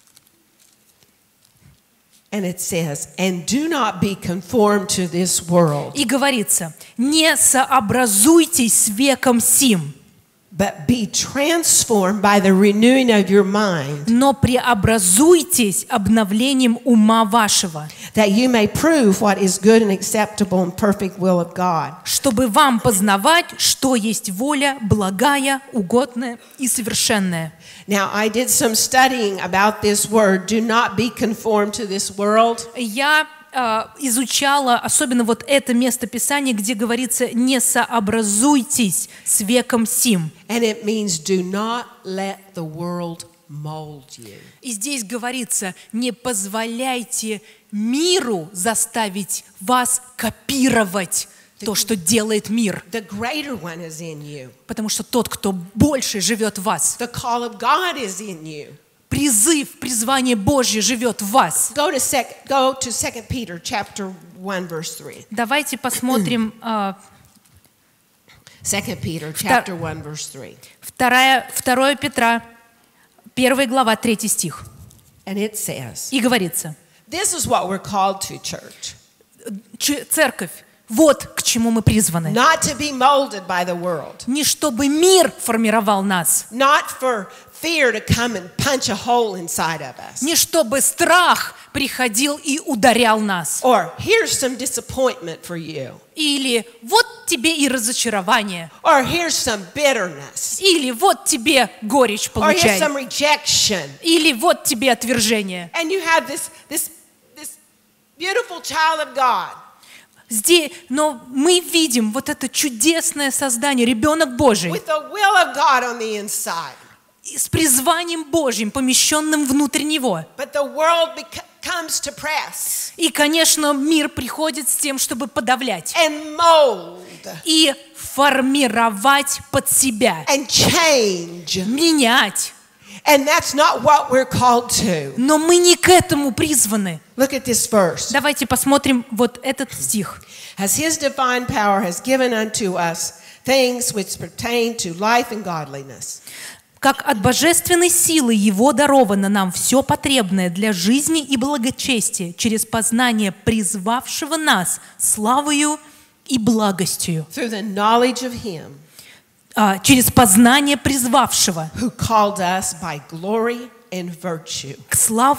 And it says, and do not be conformed to this world, И говорится, не сообразуйтесь с веком сим, but be transformed by the renewing of your mind, но преобразуйтесь обновлением ума вашего, that you may prove what is good and acceptable and perfect will of God. чтобы вам познавать, что есть воля благая, угодная и совершенная. Now, I did some studying about this word, do not be conformed to this world. Я изучала особенно вот это место Писания, где говорится «не сообразуйтесь с веком сим». And it means do not let the world mold you. И здесь говорится «не позволяйте миру заставить вас копировать то, что делает мир». The greater one is in you. Потому что тот, кто больше живет в вас, The call of God is in you. призвание Божье живет в вас. Go to 2 Peter chapter 1 verse 3. Давайте посмотрим 2 Peter chapter 1 verse 3. 2 Петра, 1 глава, 3 стих. And it says, И говорится, this is what we're called to, church. церковь, вот к чему мы призваны. Not to be molded by the world. Не чтобы мир формировал нас, Not for fear to come and punch a hole inside of us. не чтобы страх приходил и ударял нас. Or here's some disappointment for you. Или вот тебе и разочарование. Or here's some bitterness. Или вот тебе горечь Or here's получай. some rejection. Или вот тебе отвержение. And you have this beautiful child of God. Здесь, но мы видим вот это чудесное создание, ребенок Божий, With the will of God on the inside. с призванием Божьим, помещенным внутрь него. But the world comes to press И, конечно, мир приходит с тем, чтобы подавлять and mold и формировать под себя, and change. менять. And that's not what we're called to. Но мы не к этому призваны. Look at this verse. Давайте посмотрим вот этот стих. As his divine power has given unto us things which pertain to life and godliness. Как от божественной силы Его даровано нам все потребное для жизни и благочестия через познание призвавшего нас славою и благостью. Through the knowledge of him Через познание призвавшего who called us by glory and virtue. к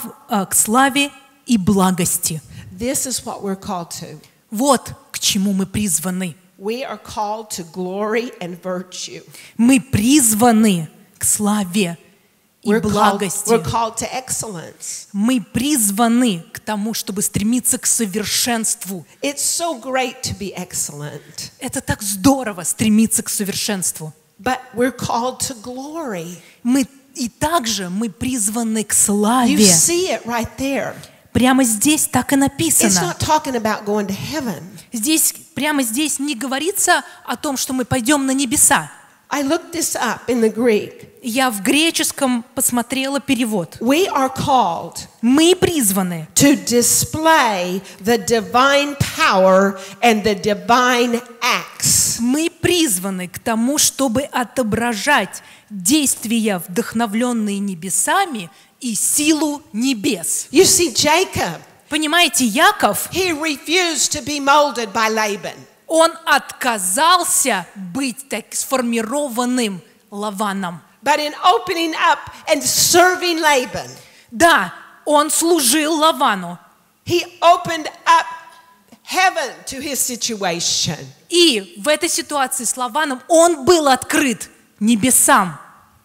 славе и благости. This is what we're called to. Вот к чему мы призваны. We are called to glory and virtue. Мы призваны к славе и We're благости. called to excellence. Мы призваны к тому, чтобы стремиться к совершенству. It's so great to be excellent, Это так здорово стремиться к совершенству. but we're called to glory. И также мы призваны к You славе. see it right there. Прямо здесь так и It's написано. not talking about going to heaven. Прямо здесь не говорится о том, что мы пойдем на небеса. I looked this up in the Greek. Я в греческом посмотрела перевод. We are called Мы призваны to display the divine power and the divine acts. Мы призваны к тому, чтобы отображать действия, вдохновленные небесами, и силу небес. You see, Jacob, Понимаете, Яков, he refused to be molded by Laban. он отказался быть так сформированным Лаваном. But in opening up and serving Laban, Да, он служил Лавану. he opened up heaven to his situation. И в этой ситуации с Лаваном он был открыт небесам.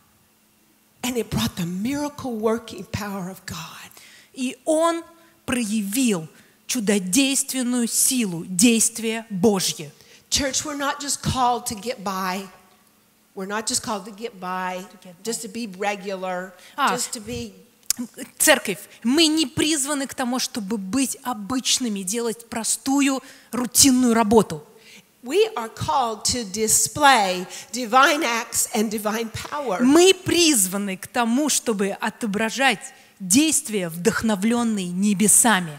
And it brought the miracle working power of God. И он проявил чудодейственную силу действия Божье. Church, we're not just called to get by. We're not just called to get by, just to be regular, just to be... Церковь, мы не призваны к тому, чтобы быть обычными, делать простую, рутинную работу. We are called to display divine acts and divine power. Мы призваны к тому, чтобы отображать действия, вдохновленные небесами.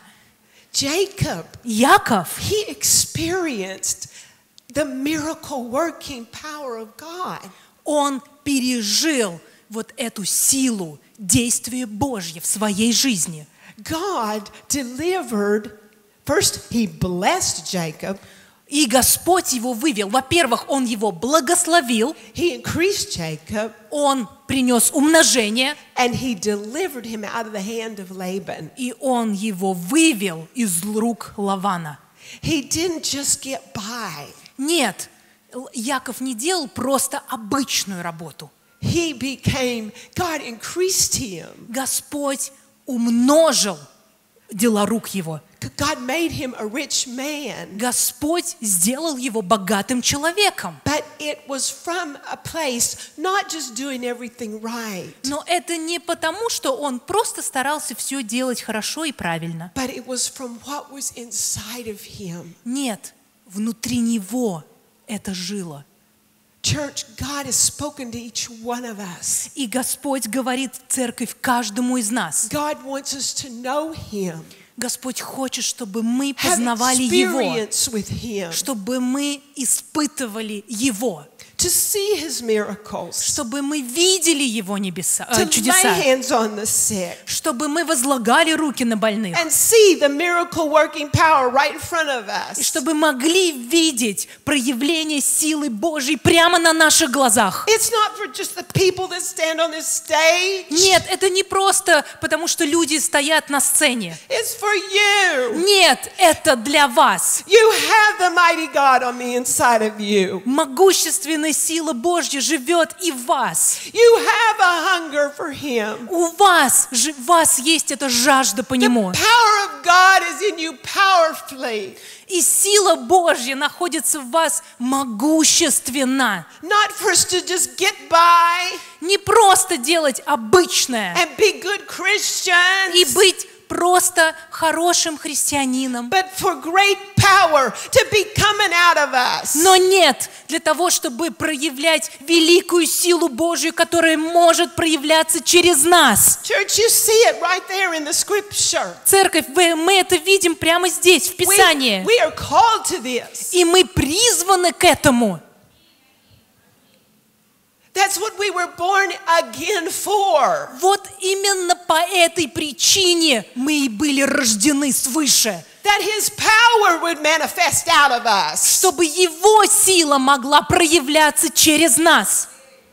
Jacob, Яков, he experienced the miracle working power of God. он пережил вот эту силу, действие Божье в своей жизни. God delivered, first he blessed Jacob. И Господь его вывел. Во-первых, Он его благословил, He increased Jacob, Он принес умножение, and he delivered him out of the hand of Laban. и Он его вывел из рук Лавана. He didn't just get by. Нет, Яков не делал просто обычную работу. He became, God increased him. Господь умножил дела рук его. God made him a rich man. Господь сделал его богатым человеком. But it was from a place not just doing everything right, Но это не потому, что он просто старался все делать хорошо и правильно. but it was from what was inside of him. Нет, внутри него это жило. Church, God has spoken to each one of us. И Господь говорит в церковь каждому из нас. God wants us to know him, Господь хочет, чтобы мы have познавали Его, experience with him, чтобы мы испытывали Его, to see his miracles, чтобы мы видели Его to чудеса, lay hands on the sick, чтобы мы возлагали руки на больных, and see the miracle working power right in front of и us. чтобы могли видеть проявление силы Божьей прямо на наших глазах. It's not for just the people that stand on this stage. Нет, это не просто потому, что люди стоят на сцене. It's for you. Нет, это для вас. You have the mighty God on the inside of you. Могущественная сила Божья живет и в вас. You have a hunger for him. У вас есть эта жажда по Нему. The power of God is in you powerfully. И сила Божья находится в вас могущественно. Not for us to just get by Не просто делать обычное and be good Christians. и быть просто хорошим христианином. but for great power to be coming out of us. Но нет, для того, чтобы проявлять великую силу Божью, которая может проявляться через нас. Church, you see it right there in the scripture. Церковь, мы это видим прямо здесь, в Писании. We are called to this. И мы призваны к этому. That's what we were born again for. Вот именно по этой причине мы и были рождены свыше. That His power would manifest out of us. Чтобы Его сила могла проявляться через нас.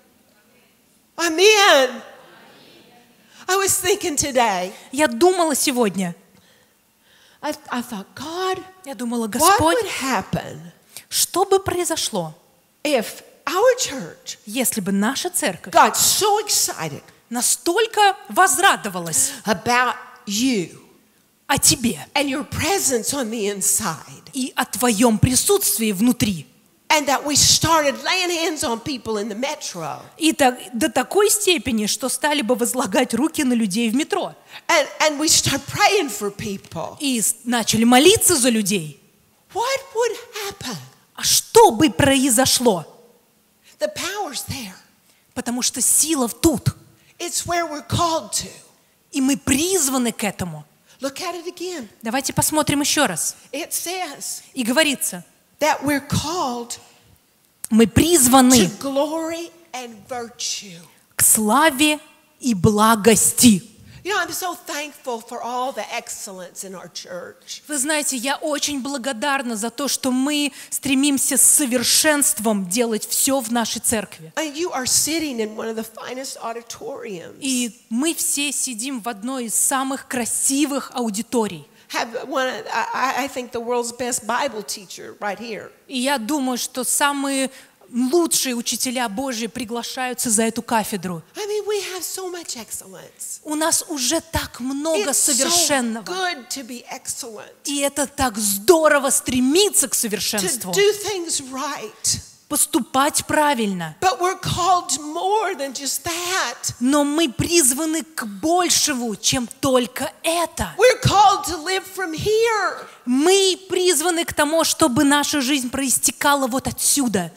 Amen. I was thinking today, Я думала сегодня, I thought, God, я думала, what Господь, would happen что бы произошло, if our church если бы наша церковь got so excited настолько возрадовалась about you о тебе and your presence on the inside, и о твоем присутствии внутри, and that we started laying hands on people in the metro, и до такой степени, что стали бы возлагать руки на людей в метро, and we start praying for people, и начали молиться за людей. what would happen? А что бы произошло? The power's there. Потому что сила тут, It's where we're called to. и мы призваны к этому. Look at it again. Давайте посмотрим еще раз. It says И говорится, that we're called мы to призваны glory and virtue. к славе и благости. You know, I'm so thankful for all the excellence in our church. Вы знаете, я очень благодарна за то, что мы стремимся с совершенством делать все в нашей церкви. And you are sitting in one of the finest auditoriums. И мы все сидим в одной из самых красивых аудиторий. Have one, I think the world's best Bible teacher right here. И я думаю, что самые лучшие учителя Божьи приглашаются за эту кафедру. I mean, we have so much excellence. У нас уже так много It's so совершенного. good to be excellent. И это так здорово стремиться к To совершенству, do things right. поступать правильно. But we're called to more than just that. Но мы призваны к большему, чем только это. We're called to live from here. Мы призваны к тому, чтобы наша жизнь проистекала вот отсюда.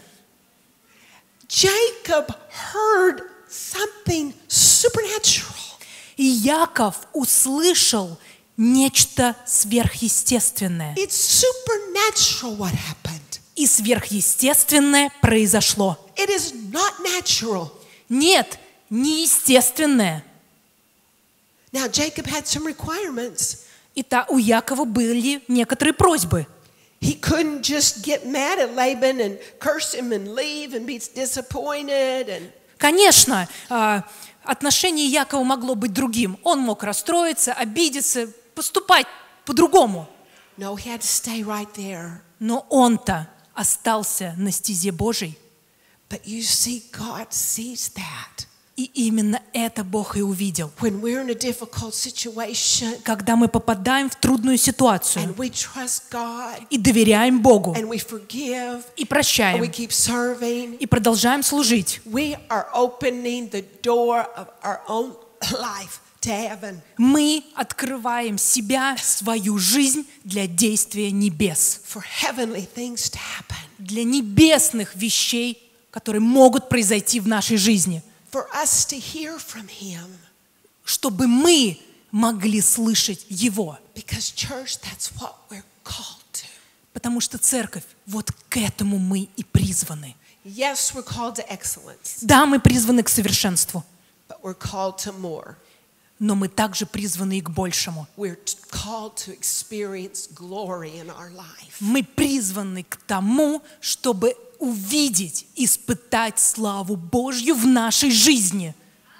Jacob heard something supernatural. И Яков услышал нечто сверхъестественное. It's supernatural what happened. И сверхъестественное произошло. It is not natural. Нет, неестественное. Now Jacob had some requirements. И у Якова были некоторые просьбы. He couldn't just get mad at Laban and curse him and leave and be disappointed and Конечно, отношение Якова могло быть другим. Он мог расстроиться, обидеться, поступать по-другому. no, he had to stay right there. Но он-то остался на стезе Божьей. But you see, God sees that. И именно это Бог и увидел. When we're in a difficult situation Когда мы попадаем в трудную ситуацию and we trust God и доверяем Богу, and we forgive и and we прощаем, keep serving, и продолжаем служить, we are opening the door of our own life to heaven. мы открываем себя, свою жизнь для действия небес, For heavenly things to happen. для небесных вещей, которые могут произойти в нашей жизни, For us to hear from Him. чтобы мы могли слышать Его. Because church, that's what we're called to. Потому что церковь, вот к этому мы и призваны. Yes, we're called to excellence, Да, мы призваны к совершенству, but we're called to more. но мы также призваны и к большему. We're called to experience glory in our life. Мы призваны к тому, чтобы увидеть, испытать славу Божью в нашей жизни.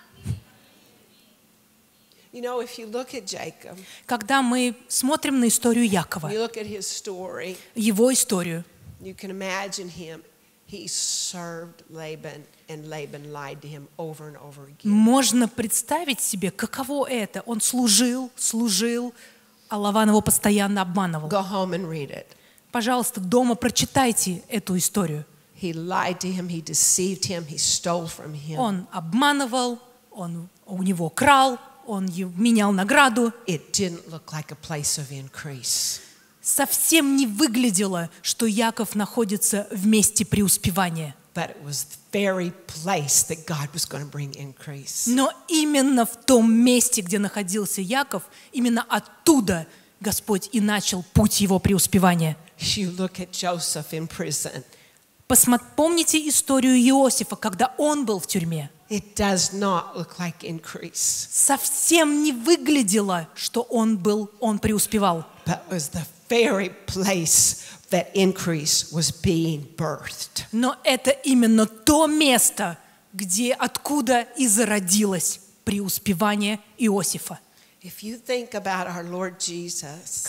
You know, if you look at Jacob, Когда мы смотрим на историю Якова, you look at his story, его историю, you can imagine him. He served Laban, and Laban lied to him over and over again. можно представить себе, каково это. Он служил, а Лаван его постоянно обманывал. Go home and read it. Пожалуйста, дома прочитайте эту историю. He lied to him, he deceived him, he stole from him. Он обманывал, он у него крал, он менял награду, it didn't look like a place of increase. совсем не выглядело, что Яков находится в месте преуспевания. But it was the very place that God was going to bring increase. Но именно в том месте, где находился Яков, именно оттуда Господь и начал путь его преуспевания. You look at Joseph in prison. Помните историю Иосифа, когда он был в тюрьме? It does not look like increase, Совсем не выглядело, что он преуспевал. but was the very place that increase was being birthed. Но это именно то место, откуда и зародилось преуспевание Иосифа. If you think about our Lord Jesus,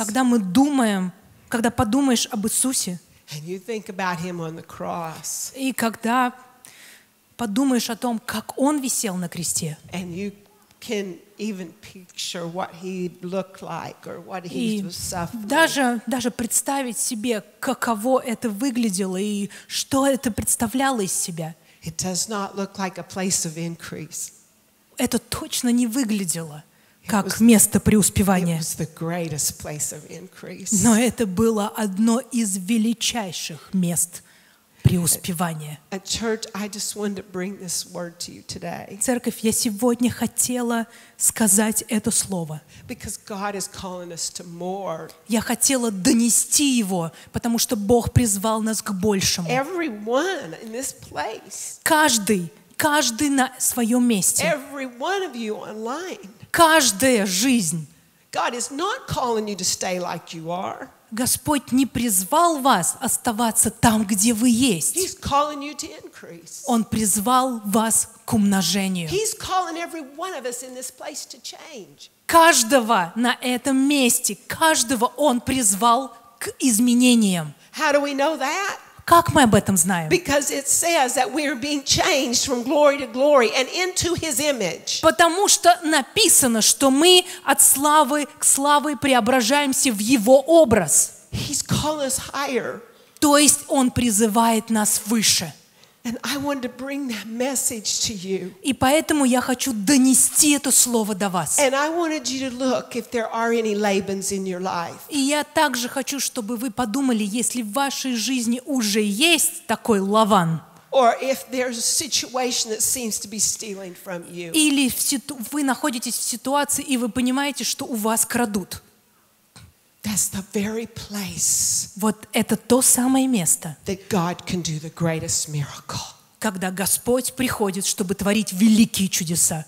Когда подумаешь об Иисусе, and you think about him on the cross, и когда подумаешь о том, как он висел на кресте, and you can even picture what he looked like or what he и was suffering. даже представить себе, каково это выглядело и что это представляло из себя, It does not look like a place of increase. это точно не выглядело как место It преуспевания. was the greatest place of increase. Но это было одно из величайших мест преуспевания. At church, I just wanted to bring this word to you today Церковь, я сегодня хотела сказать это слово. because God is calling us to more. Я хотела донести его, потому что Бог призвал нас к большему. Everyone in this place, Каждый на своем месте. every one of you online, Каждая жизнь. God is not calling you to stay like you are. Господь не призвал вас оставаться там, где вы есть. He's calling you to increase. Он призвал вас к умножению. He's calling every one of us in this place to change. Каждого на этом месте, каждого Он призвал к изменениям. How do we know that? Как мы об этом знаем? Because it says that we are being changed from glory to glory and into His image. Потому что написано, что мы от славы к славе преображаемся в Его образ. He's calling us higher. То есть Он призывает нас выше. And I wanted to bring that message to you. И поэтому я хочу донести это слово до вас. And I wanted you to look if there are any Labans in your life. И я также хочу, чтобы вы подумали, если в вашей жизни уже есть такой Лаван, Or if there's a situation that seems to be stealing from you. или вы находитесь в ситуации, и вы понимаете, что у вас крадут. That's the very place Вот это то самое место, that God can do the greatest miracle. когда Господь приходит, чтобы творить великие чудеса.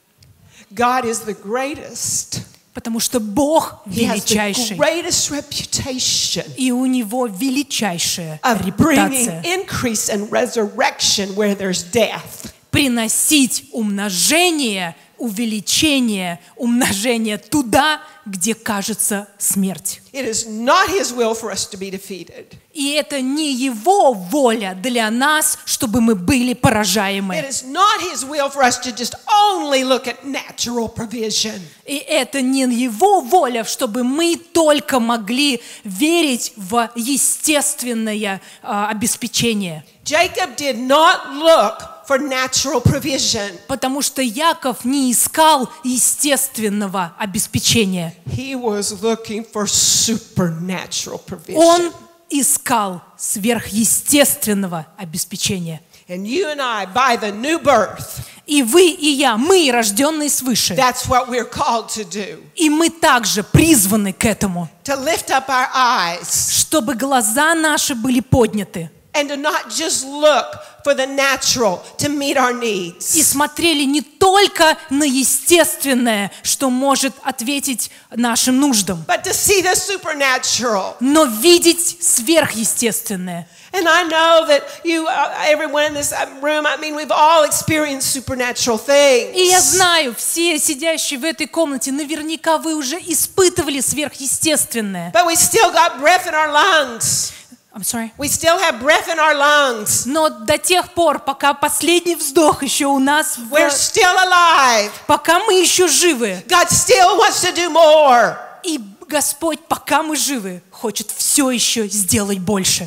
God is the greatest. Потому что Бог He has the величайший, greatest reputation и у Него величайшая of bringing репутация. increase and resurrection where there's death. Приносить умножение, увеличение, умножение туда, где кажется смерть. It is not His will for us to be defeated. И это не Его воля для нас, чтобы мы были It поражаемы. is not His will for us to just only look at natural provision. И это не Его воля, чтобы мы только могли верить в естественное обеспечение. Jacob did not look for natural provision. Потому что Яков не искал естественного обеспечения. He was looking for supernatural provision. Он искал сверхъестественного обеспечения. And you and I, by the new birth, И вы, и я, мы, рожденные свыше. that's what we're called to do. И мы также призваны к этому, To lift up our eyes чтобы глаза наши были подняты and to not just look for the natural to meet our и needs, смотрели не только на естественное, что может ответить нашим нуждам, but to see the supernatural. но видеть сверхъестественное. And I know that you, everyone in this room, I mean, we've all experienced supernatural things. И я знаю, все сидящие в этой комнате, наверняка вы уже испытывали сверхъестественное. But we still got breath in our lungs. I'm sorry. We still have breath in our lungs. Но до тех пор, пока последний вздох еще у нас, We're still alive. пока мы еще живы, God still wants to do more. и Господь, пока мы живы, хочет все еще сделать больше.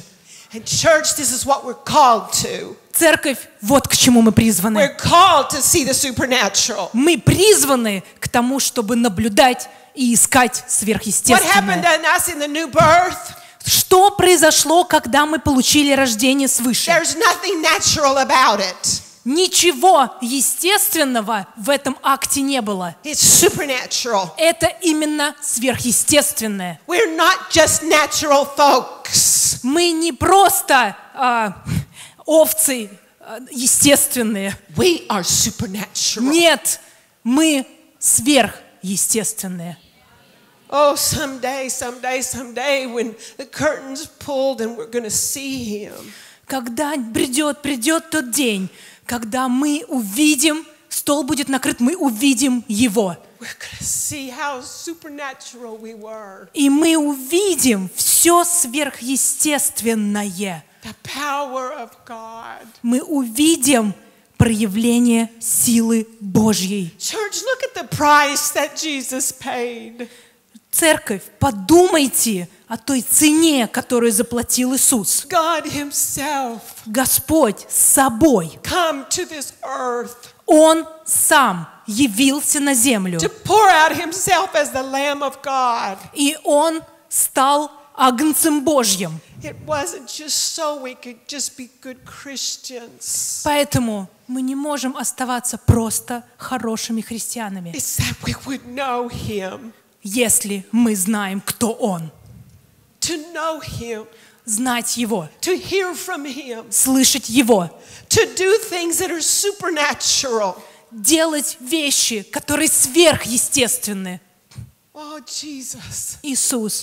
And church, this is what we're called to. Церковь, вот к чему мы призваны. We're called to see the supernatural. Мы призваны к тому, чтобы наблюдать и искать What happened сверхъестественное. to us in the new birth? Что произошло, когда мы получили рождение свыше? There's nothing natural about it. Ничего естественного в этом акте не было. It's supernatural. Это именно сверхъестественное. We're not just natural folks. Мы не просто овцы естественные. We are supernatural. Нет, мы сверхъестественные. Oh, someday, when the curtain's pulled and we're going to see him. Когда придет тот день, когда мы увидим, стол будет накрыт, мы увидим его. We're going to see how supernatural we were. И мы увидим все сверхъестественное. The power of God. Мы увидим проявление силы Божьей. Church, look at the price that Jesus paid. Церковь, подумайте о той цене, которую заплатил Иисус. God himself Господь с собой. come to this earth Он сам явился на землю. to pour out himself as the Lamb of God. И Он стал Агнцем Божьим. It wasn't just so we could just be good Christians. Поэтому мы не можем оставаться просто хорошими христианами, It's that we would know him. если мы знаем, кто Он. To know him. Знать Его, To hear from him. слышать Его, To do things that are supernatural. делать вещи, которые сверхъестественны. Oh, Jesus. Иисус,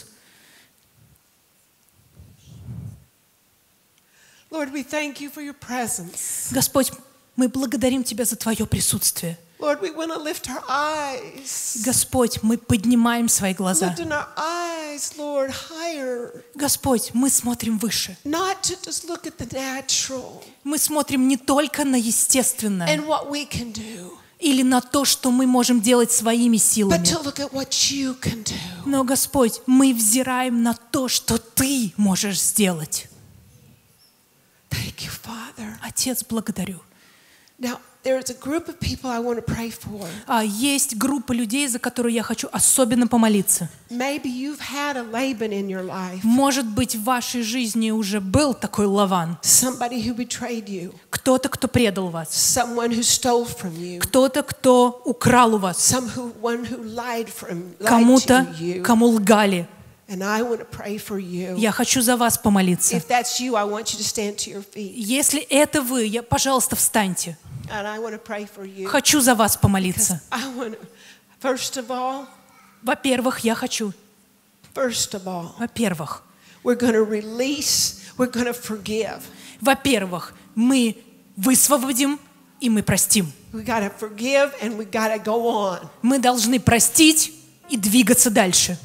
Lord, we thank you for your presence. Господь, мы благодарим Тебя за Твое присутствие. Lord, we want to lift our eyes. Господь, мы поднимаем свои глаза. Lift in our eyes, Lord, higher. Господь, мы смотрим выше. Not to just look at the natural Мы смотрим не только на естественное and what we can do, или на то, что мы можем делать своими but силами. to look at what you can do. Но, Господь, мы взираем на то, что Ты можешь сделать. Thank you, Father. Отец, благодарю. Now, there's a group of people I want to pray for. Есть группа людей, за которую я хочу особенно помолиться. Maybe you've had a Laban in your life. Может быть, в вашей жизни уже был такой Лаван. Somebody who betrayed you. Кто-то, кто предал вас. Someone who stole from you. Кто-то, кто украл у вас. Someone who lied Кому-то, to you. кому лгали. And I want to pray for you. Я хочу за вас помолиться. If that's you, I want you to stand to your feet. Если это вы, пожалуйста, встаньте. And I want to pray for you. Хочу за вас помолиться. I want to, first of all, Во-первых, я хочу. Во-первых, we're going to release, we're going to forgive. Во-первых, мы высвободим и мы простим. We got to forgive and we got to go on. Мы должны простить и двигаться дальше.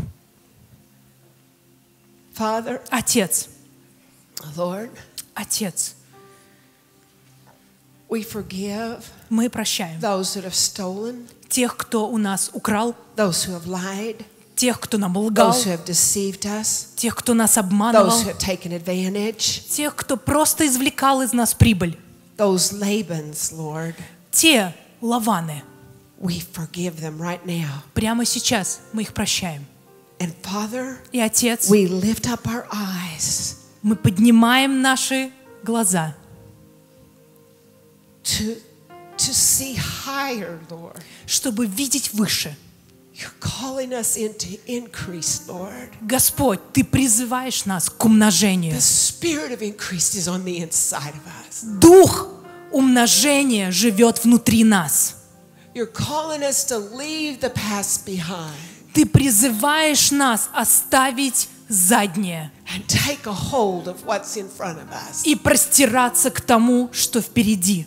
Father, Отец, Lord, Отец, we forgive мы прощаем those that have stolen, тех, кто у нас украл, those who have lied, тех, кто нам лгал, those who have deceived us, тех, кто нас обманывал, those who have taken advantage, тех, кто просто извлекал из нас прибыль. those Labans, Lord. Те Лаваны. We forgive them right now. Прямо сейчас мы их прощаем. And Father, И, Отец, we lift up our eyes мы поднимаем наши глаза, to see higher, Lord. чтобы видеть выше. You're calling us into increase, Lord. Господь, Ты призываешь нас к умножению. The spirit of increase is on the inside of us. Дух умножения живет внутри нас. You're calling us to leave the past behind Ты призываешь нас оставить заднее and take a hold of what's in front of us. и простираться к тому, что впереди.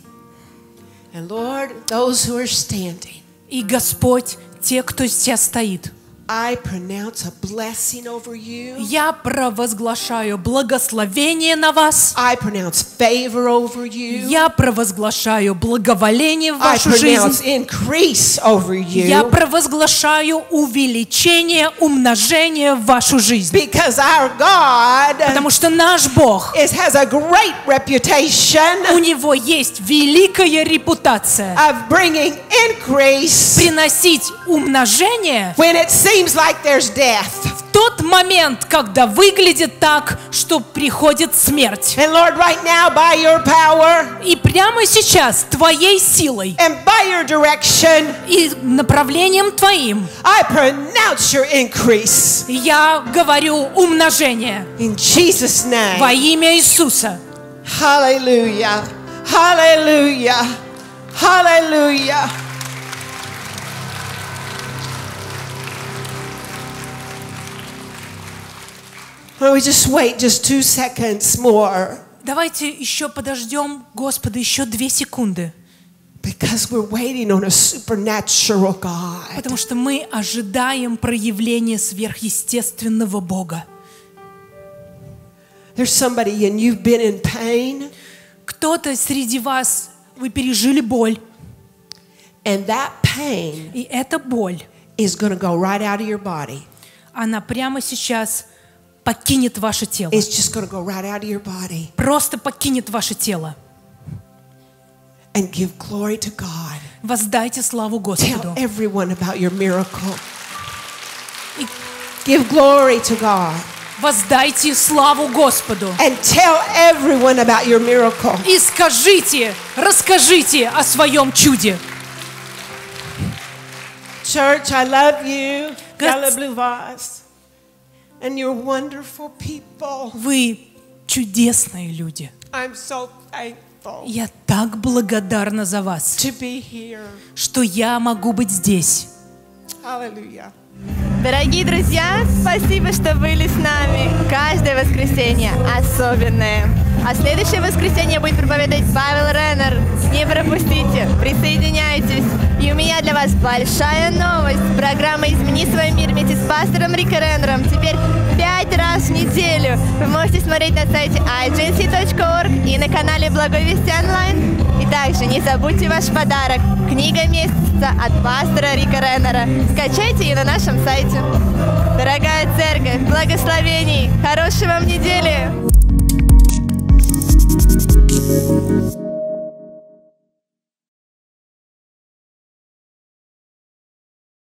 And Lord, those who are standing, И, Господь, те, кто сейчас стоит, I pronounce a blessing over you. Я провозглашаю благословение на вас. I pronounce favor over you. Я провозглашаю благоволение в I вашу pronounce жизнь. increase over Я you. провозглашаю увеличение, умножение в вашу жизнь. Because our God Потому что наш Бог, has a great reputation у Него есть великая репутация of bringing increase приносить умножение when it seems like there's death. в тот момент, когда выглядит так, что приходит смерть. And Lord, right now, by your power И прямо сейчас Твоей силой and by your direction, и направлением Твоим I pronounce your increase. я говорю умножение In Jesus' во name. имя Иисуса. Hallelujah. Hallelujah. Hallelujah. Well, we just wait just 2 seconds more Давайте еще подождем Господа еще 2 секунды, because we're waiting on a supernatural God. потому что мы ожидаем проявления сверхъестественного Бога. There's somebody and you've been in pain, Кто-то среди вас, вы пережили боль, and that pain и эта боль, is going to go right out of your body. она прямо сейчас покинет ваше тело. It's just going to go right out of your body Просто покинет ваше тело. and give glory to God. Воздайте славу Tell Господу. everyone about your miracle. И Give glory to God воздайте славу Господу. and tell everyone about your miracle. И скажите, расскажите о своем чуде. Church, I love you. Good. Yellow Blue Vase. And you're wonderful people. Вы чудесные люди. I'm so thankful Я так благодарна за вас, to be here. что я могу быть здесь. Hallelujah. Дорогие друзья, спасибо, что были с нами. Каждое воскресенье особенное. А следующее воскресенье будет проповедовать Павел Реннер. Не пропустите, присоединяйтесь. И у меня для вас большая новость. Программа «Измени свой мир» вместе с пастором Риком Реннером теперь 5 раз в неделю. Вы можете смотреть на сайте ignc.org и на канале Благой Вести онлайн. И также не забудьте ваш подарок. Книга месяца от пастора Рика Реннера. Скачайте ее на нашем сайте. Дорогая церковь, благословений, хорошей вам недели!